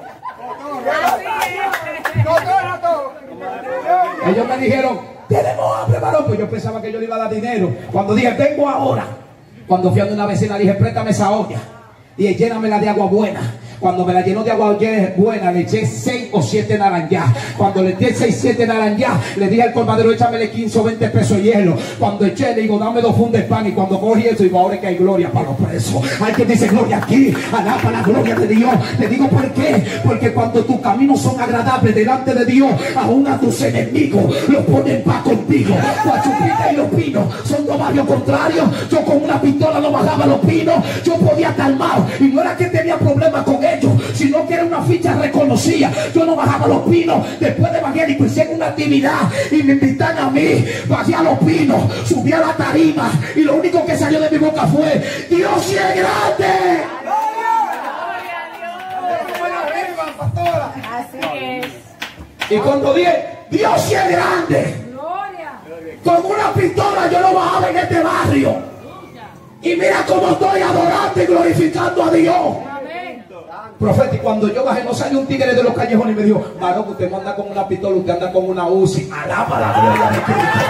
Ellos me dijeron, tenemos hambre, varón. Pues yo pensaba que yo le iba a dar dinero. Cuando dije, vengo ahora. Cuando fui a una vecina, dije, préstame esa olla y llénamela de agua buena. Cuando me la llenó de agua buena, le eché 6 o 7 naranjas. Cuando le eché 6 o 7 naranjas, le dije al colmadero, échamele 15 o 20 pesos de hielo. Cuando eché, le digo, dame 2 fundas de pan. Y cuando cogí eso, digo, ahora es que hay gloria para los presos. Hay quien dice, gloria aquí, alaba la gloria de Dios. Le digo, ¿por qué? Porque cuando tus caminos son agradables delante de Dios, aún a tus enemigos los ponen en paz contigo. Guachupita y Los Pinos son 2 barrios contrarios. Yo con una pistola no bajaba Los Pinos. Yo podía estar armado. Y no era que tenía problemas con ellos, sino que era una ficha reconocida. Yo no bajaba Los Pinos después de evangélico, hicieron una actividad y me invitan a mí. Bajé a Los Pinos, subí a la tarima y lo único que salió de mi boca fue, Dios sí es grande. Así es. Y cuando dije, Dios sí es grande, con una pistola yo lo bajaba en este barrio. Y mira cómo estoy adorando y glorificando a Dios. Profeta, y cuando yo bajé, no salió un tigre de los callejones y me dijo, varón, usted no anda con una pistola, usted anda con una UCI. Alaba la gloria de Cristo.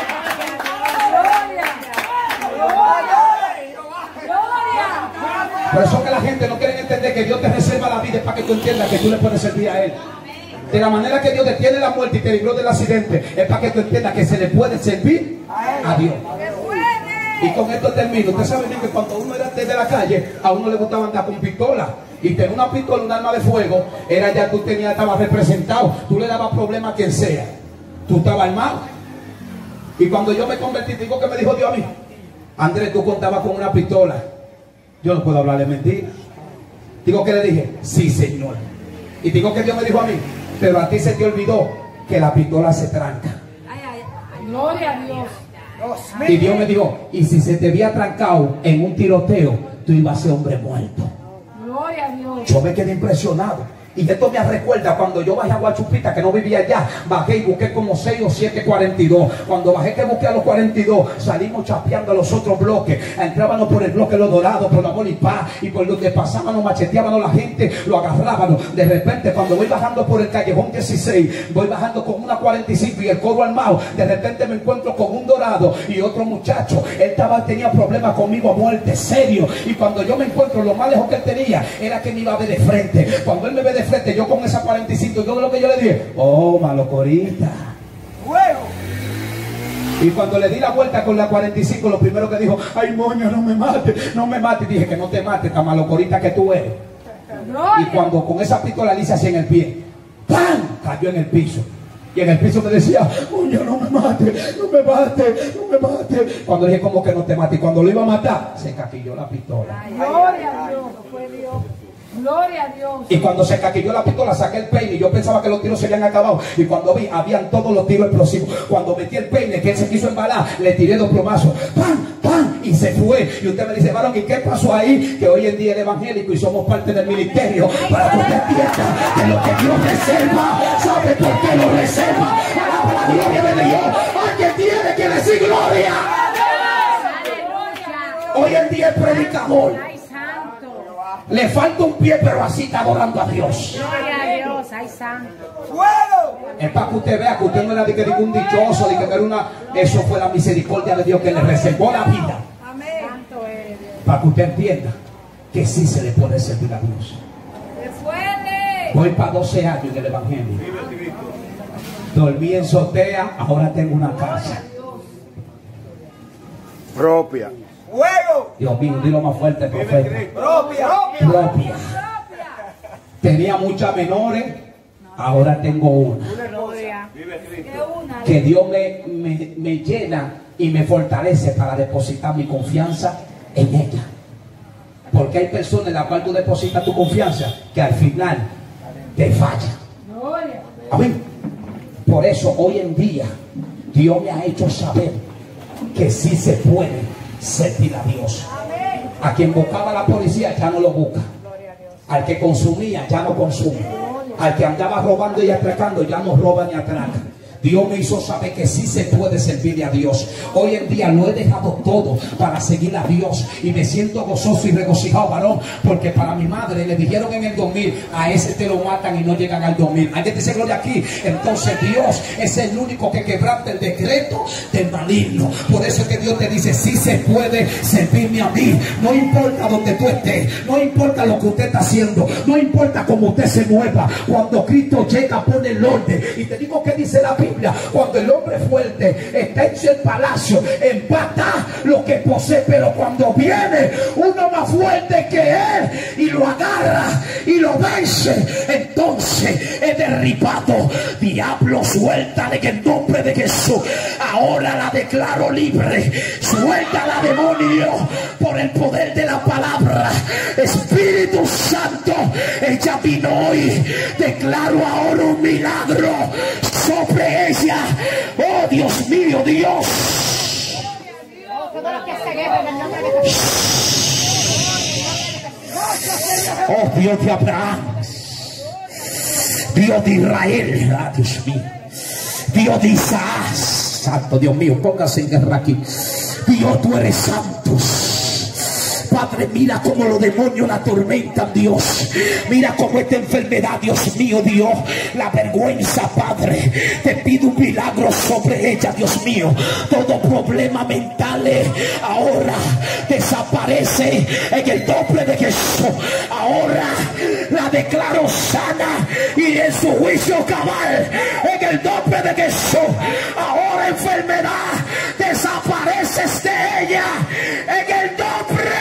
Por eso que la gente no quiere entender que Dios te reserva la vida, es para que tú entiendas que tú le puedes servir a Él. De la manera que Dios detiene la muerte y te libró del accidente, es para que tú entiendas que se le puede servir a Dios. Y con esto termino. Usted sabe bien que cuando uno era desde la calle, a uno le gustaba andar con pistola. Y tener una pistola, un arma de fuego, era ya tú tenías, estabas representado. Tú le dabas problema a quien sea. Tú estabas armado. Y cuando yo me convertí, digo que me dijo Dios a mí, Andrés, tú contabas con una pistola. Yo no puedo hablarle mentira. Digo que le dije, sí, Señor. Y digo que Dios me dijo a mí, pero a ti se te olvidó que la pistola se tranca. Gloria a Dios. Y Dios me dijo, y si se te había trancado en un tiroteo, tú ibas a ser hombre muerto. Gloria a Dios. Yo me quedé impresionado. Y esto me recuerda cuando yo bajé a Guachupita, que no vivía allá, bajé y busqué como 6 o 7 42. Cuando bajé que busqué a los 42, salimos chapeando a los otros bloques. Entrábamos por el bloque Los Dorados, por la Amor y Paz, y por donde pasábamos, macheteábamos a la gente, lo agarrábamos. De repente, cuando voy bajando por el callejón 16, voy bajando con una 45 y el coro armado, de repente me encuentro con un dorado y otro muchacho. Él tenía problemas conmigo a muerte, serio. Y cuando yo me encuentro, lo más lejos que él tenía era que me iba a ver de frente. Cuando él me ve de frente, yo con esa 45, yo lo que yo le dije, oh, malocorita. Y cuando le di la vuelta con la 45, lo primero que dijo, ay, moño, no me mate, no me mate. Y dije, que no te mate, tan malocorita que tú eres. Y cuando con esa pistola le hice así en el pie, ¡pam!, cayó en el piso. Y en el piso me decía, moño, no me mate, no me mate, no me mate. Cuando dije, como que no te mate, y cuando lo iba a matar, se caquilló la pistola. Gloria a Dios. Fue Dios. Gloria a Dios. Y cuando se caquilló la pistola, saqué el peine y yo pensaba que los tiros se habían acabado. Y cuando vi, habían todos los tiros explosivos. Cuando metí el peine, que él se quiso embalar, le tiré 2 plomazos. ¡Pam! ¡Pam! Y se fue. Y usted me dice, varón, ¿y qué pasó ahí? Que hoy en día es evangélico y somos parte del ministerio. Para que usted entienda que lo que Dios reserva, ¿sabe por qué lo reserva? Para la gloria de Dios. Alguien tiene que decir gloria. Hoy en día es predicador. Le falta un pie, pero así está adorando a Dios. Gloria a Dios, ay santo. Es para que usted vea que usted no era de que ningún dichoso, de que no era una. Eso fue la misericordia de Dios que le reservó la vida. Santo eres Dios. Para que usted entienda que sí se le puede servir a Dios. Voy para 12 años en el evangelio. Dormí en azotea, ahora tengo una casa propia. Dios mío, dilo más fuerte, profeta. Propia. Tenía muchas menores, ahora tengo una. Que Dios me llena y me fortalece para depositar mi confianza en ella. Porque hay personas en las cuales tú depositas tu confianza que al final te falla. Gloria. Amén. Por eso hoy en día Dios me ha hecho saber que sí se puede servir a Dios. A quien buscaba la policía ya no lo busca. Al que consumía ya no consume. Al que andaba robando y atracando ya no roba ni atraca. Dios me hizo saber que sí se puede servirle a Dios. Hoy en día lo he dejado todo para seguir a Dios. Y me siento gozoso y regocijado, varón. Porque para mi madre le dijeron en el 2000, a ese te lo matan y no llegan al 2000. Hay que decir gloria aquí. Entonces Dios es el único que quebranta el decreto del maligno. Por eso es que Dios te dice, sí se puede servirme a mí. No importa donde tú estés. No importa lo que usted está haciendo. No importa cómo usted se mueva. Cuando Cristo llega, pone el orden. Y te digo que dice la Biblia. Cuando el hombre fuerte está en el palacio, empata lo que posee, pero cuando viene uno más fuerte que él y lo agarra y lo vence, entonces es derribado. Diablo, suéltale en el nombre de Jesús. Ahora la declaro libre. Suéltala, demonio, por el poder de la palabra. Espíritu Santo, ella vino hoy. Declaro ahora un milagro sobre ella. Oh Dios mío, Dios. Oh Dios de Abraham, Dios de Israel, ah, Dios mío, Dios de Isaac, santo Dios mío, póngase en guerra aquí. Dios, tú eres santo. Padre, mira cómo los demonios la atormentan, Dios. Mira cómo esta enfermedad, Dios mío, Dios, la vergüenza, Padre. Te pido un milagro sobre ella, Dios mío. Todo problema mental ahora desaparece en el nombre de Jesús. Ahora la declaro sana y en su juicio cabal en el nombre de Jesús. Ahora enfermedad desaparece de ella en el nombre.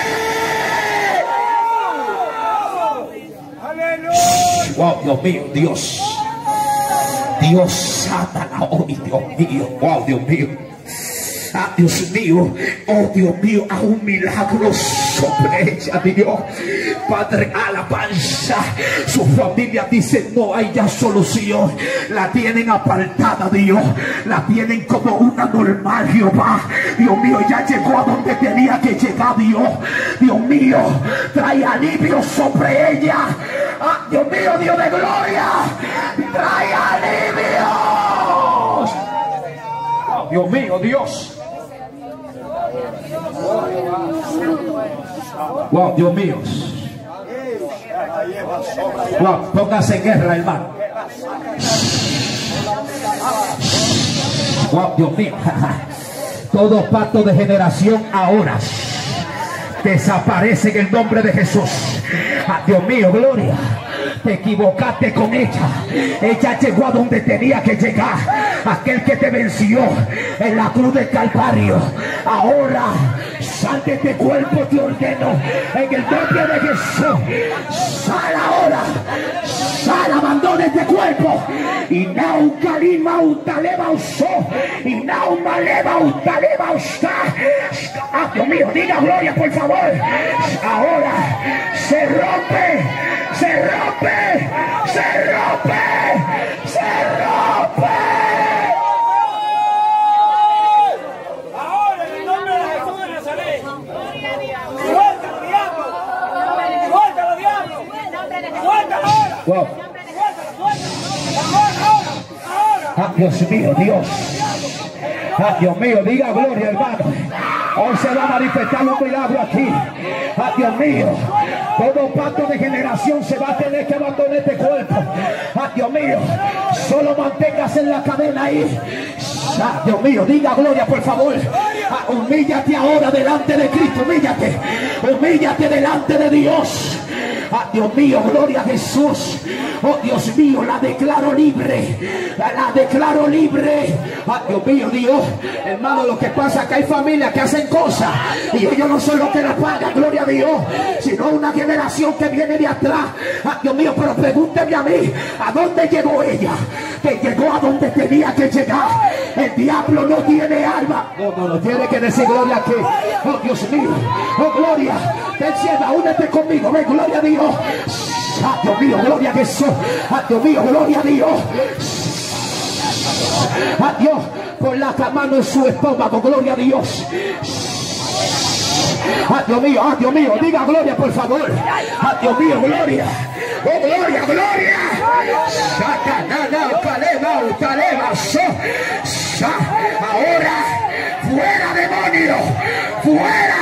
Wow, Dios mío, Dios. Dios, sátana hoy, Dios mío. Wow, Dios mío. Ah, Dios mío, oh Dios mío, haz un milagro sobre ella, Dios. Padre, alabanza. Su familia dice, no hay ya solución. La tienen apartada, Dios. La tienen como una normal, Jehová. Dios mío, ya llegó a donde tenía que llegar, Dios. Dios mío, trae alivio sobre ella. Ah, Dios mío, Dios de gloria, trae alivio. Oh, Dios mío, Dios. Wow, Dios mío. Wow, póngase en guerra, hermano. Wow, Dios mío. Todo pacto de generación ahora desaparece en el nombre de Jesús. Ah, Dios mío, gloria. Te equivocaste con ella. Ella llegó a donde tenía que llegar. Aquel que te venció en la cruz del Calvario. Ahora sal de este cuerpo, te ordeno en el nombre de Jesús. Sal ahora. Sal, abandona este cuerpo. Y now kalima utaleba uso. Y now maleba utaleba usa. Ah, Dios mío, diga gloria, por favor. Ahora se rompe. Se rompe, se rompe, se rompe. Ahora en el nombre de Jesús de Nazaret. Suéltalo, diablo. Suéltalo, diablo. Suéltalo ahora. Wow. Suéltalo, ahora. Ah, Dios mío, Dios. Ah, Dios mío, diga gloria, hermano. Hoy se va a manifestar un milagro aquí. Ah, Dios mío. Todo pacto de generación se va a tener que abandonar este cuerpo. Ah, Dios mío. Solo manténgase en la cadena ahí. Ah, Dios mío, diga gloria, por favor. Ah, humíllate ahora delante de Cristo. Humíllate. Humíllate delante de Dios. Ah, Dios mío, gloria a Jesús. Oh, Dios mío, la declaro libre. La declaro libre. Ah, Dios mío, Dios. Hermano, lo que pasa es que hay familias que hacen cosas y ellos no son los que la pagan, gloria a Dios, sino una generación que viene de atrás. Ah, Dios mío, pero pregúnteme a mí, ¿a dónde llegó ella? Que llegó a donde tenía que llegar. El diablo no tiene arma. No tiene que decir gloria aquí. Oh Dios mío, oh gloria. Ven, sierva, únete conmigo. Ven, gloria a Dios. Ah, Dios mío, gloria a Jesús. Ah, Dios mío, gloria a Dios. A Dios, con la mano en su estómago, gloria a Dios. Ah, Dios mío, diga gloria por favor. Ah, Dios mío, gloria. Oh, gloria, gloria. Ahora, fuera demonio, fuera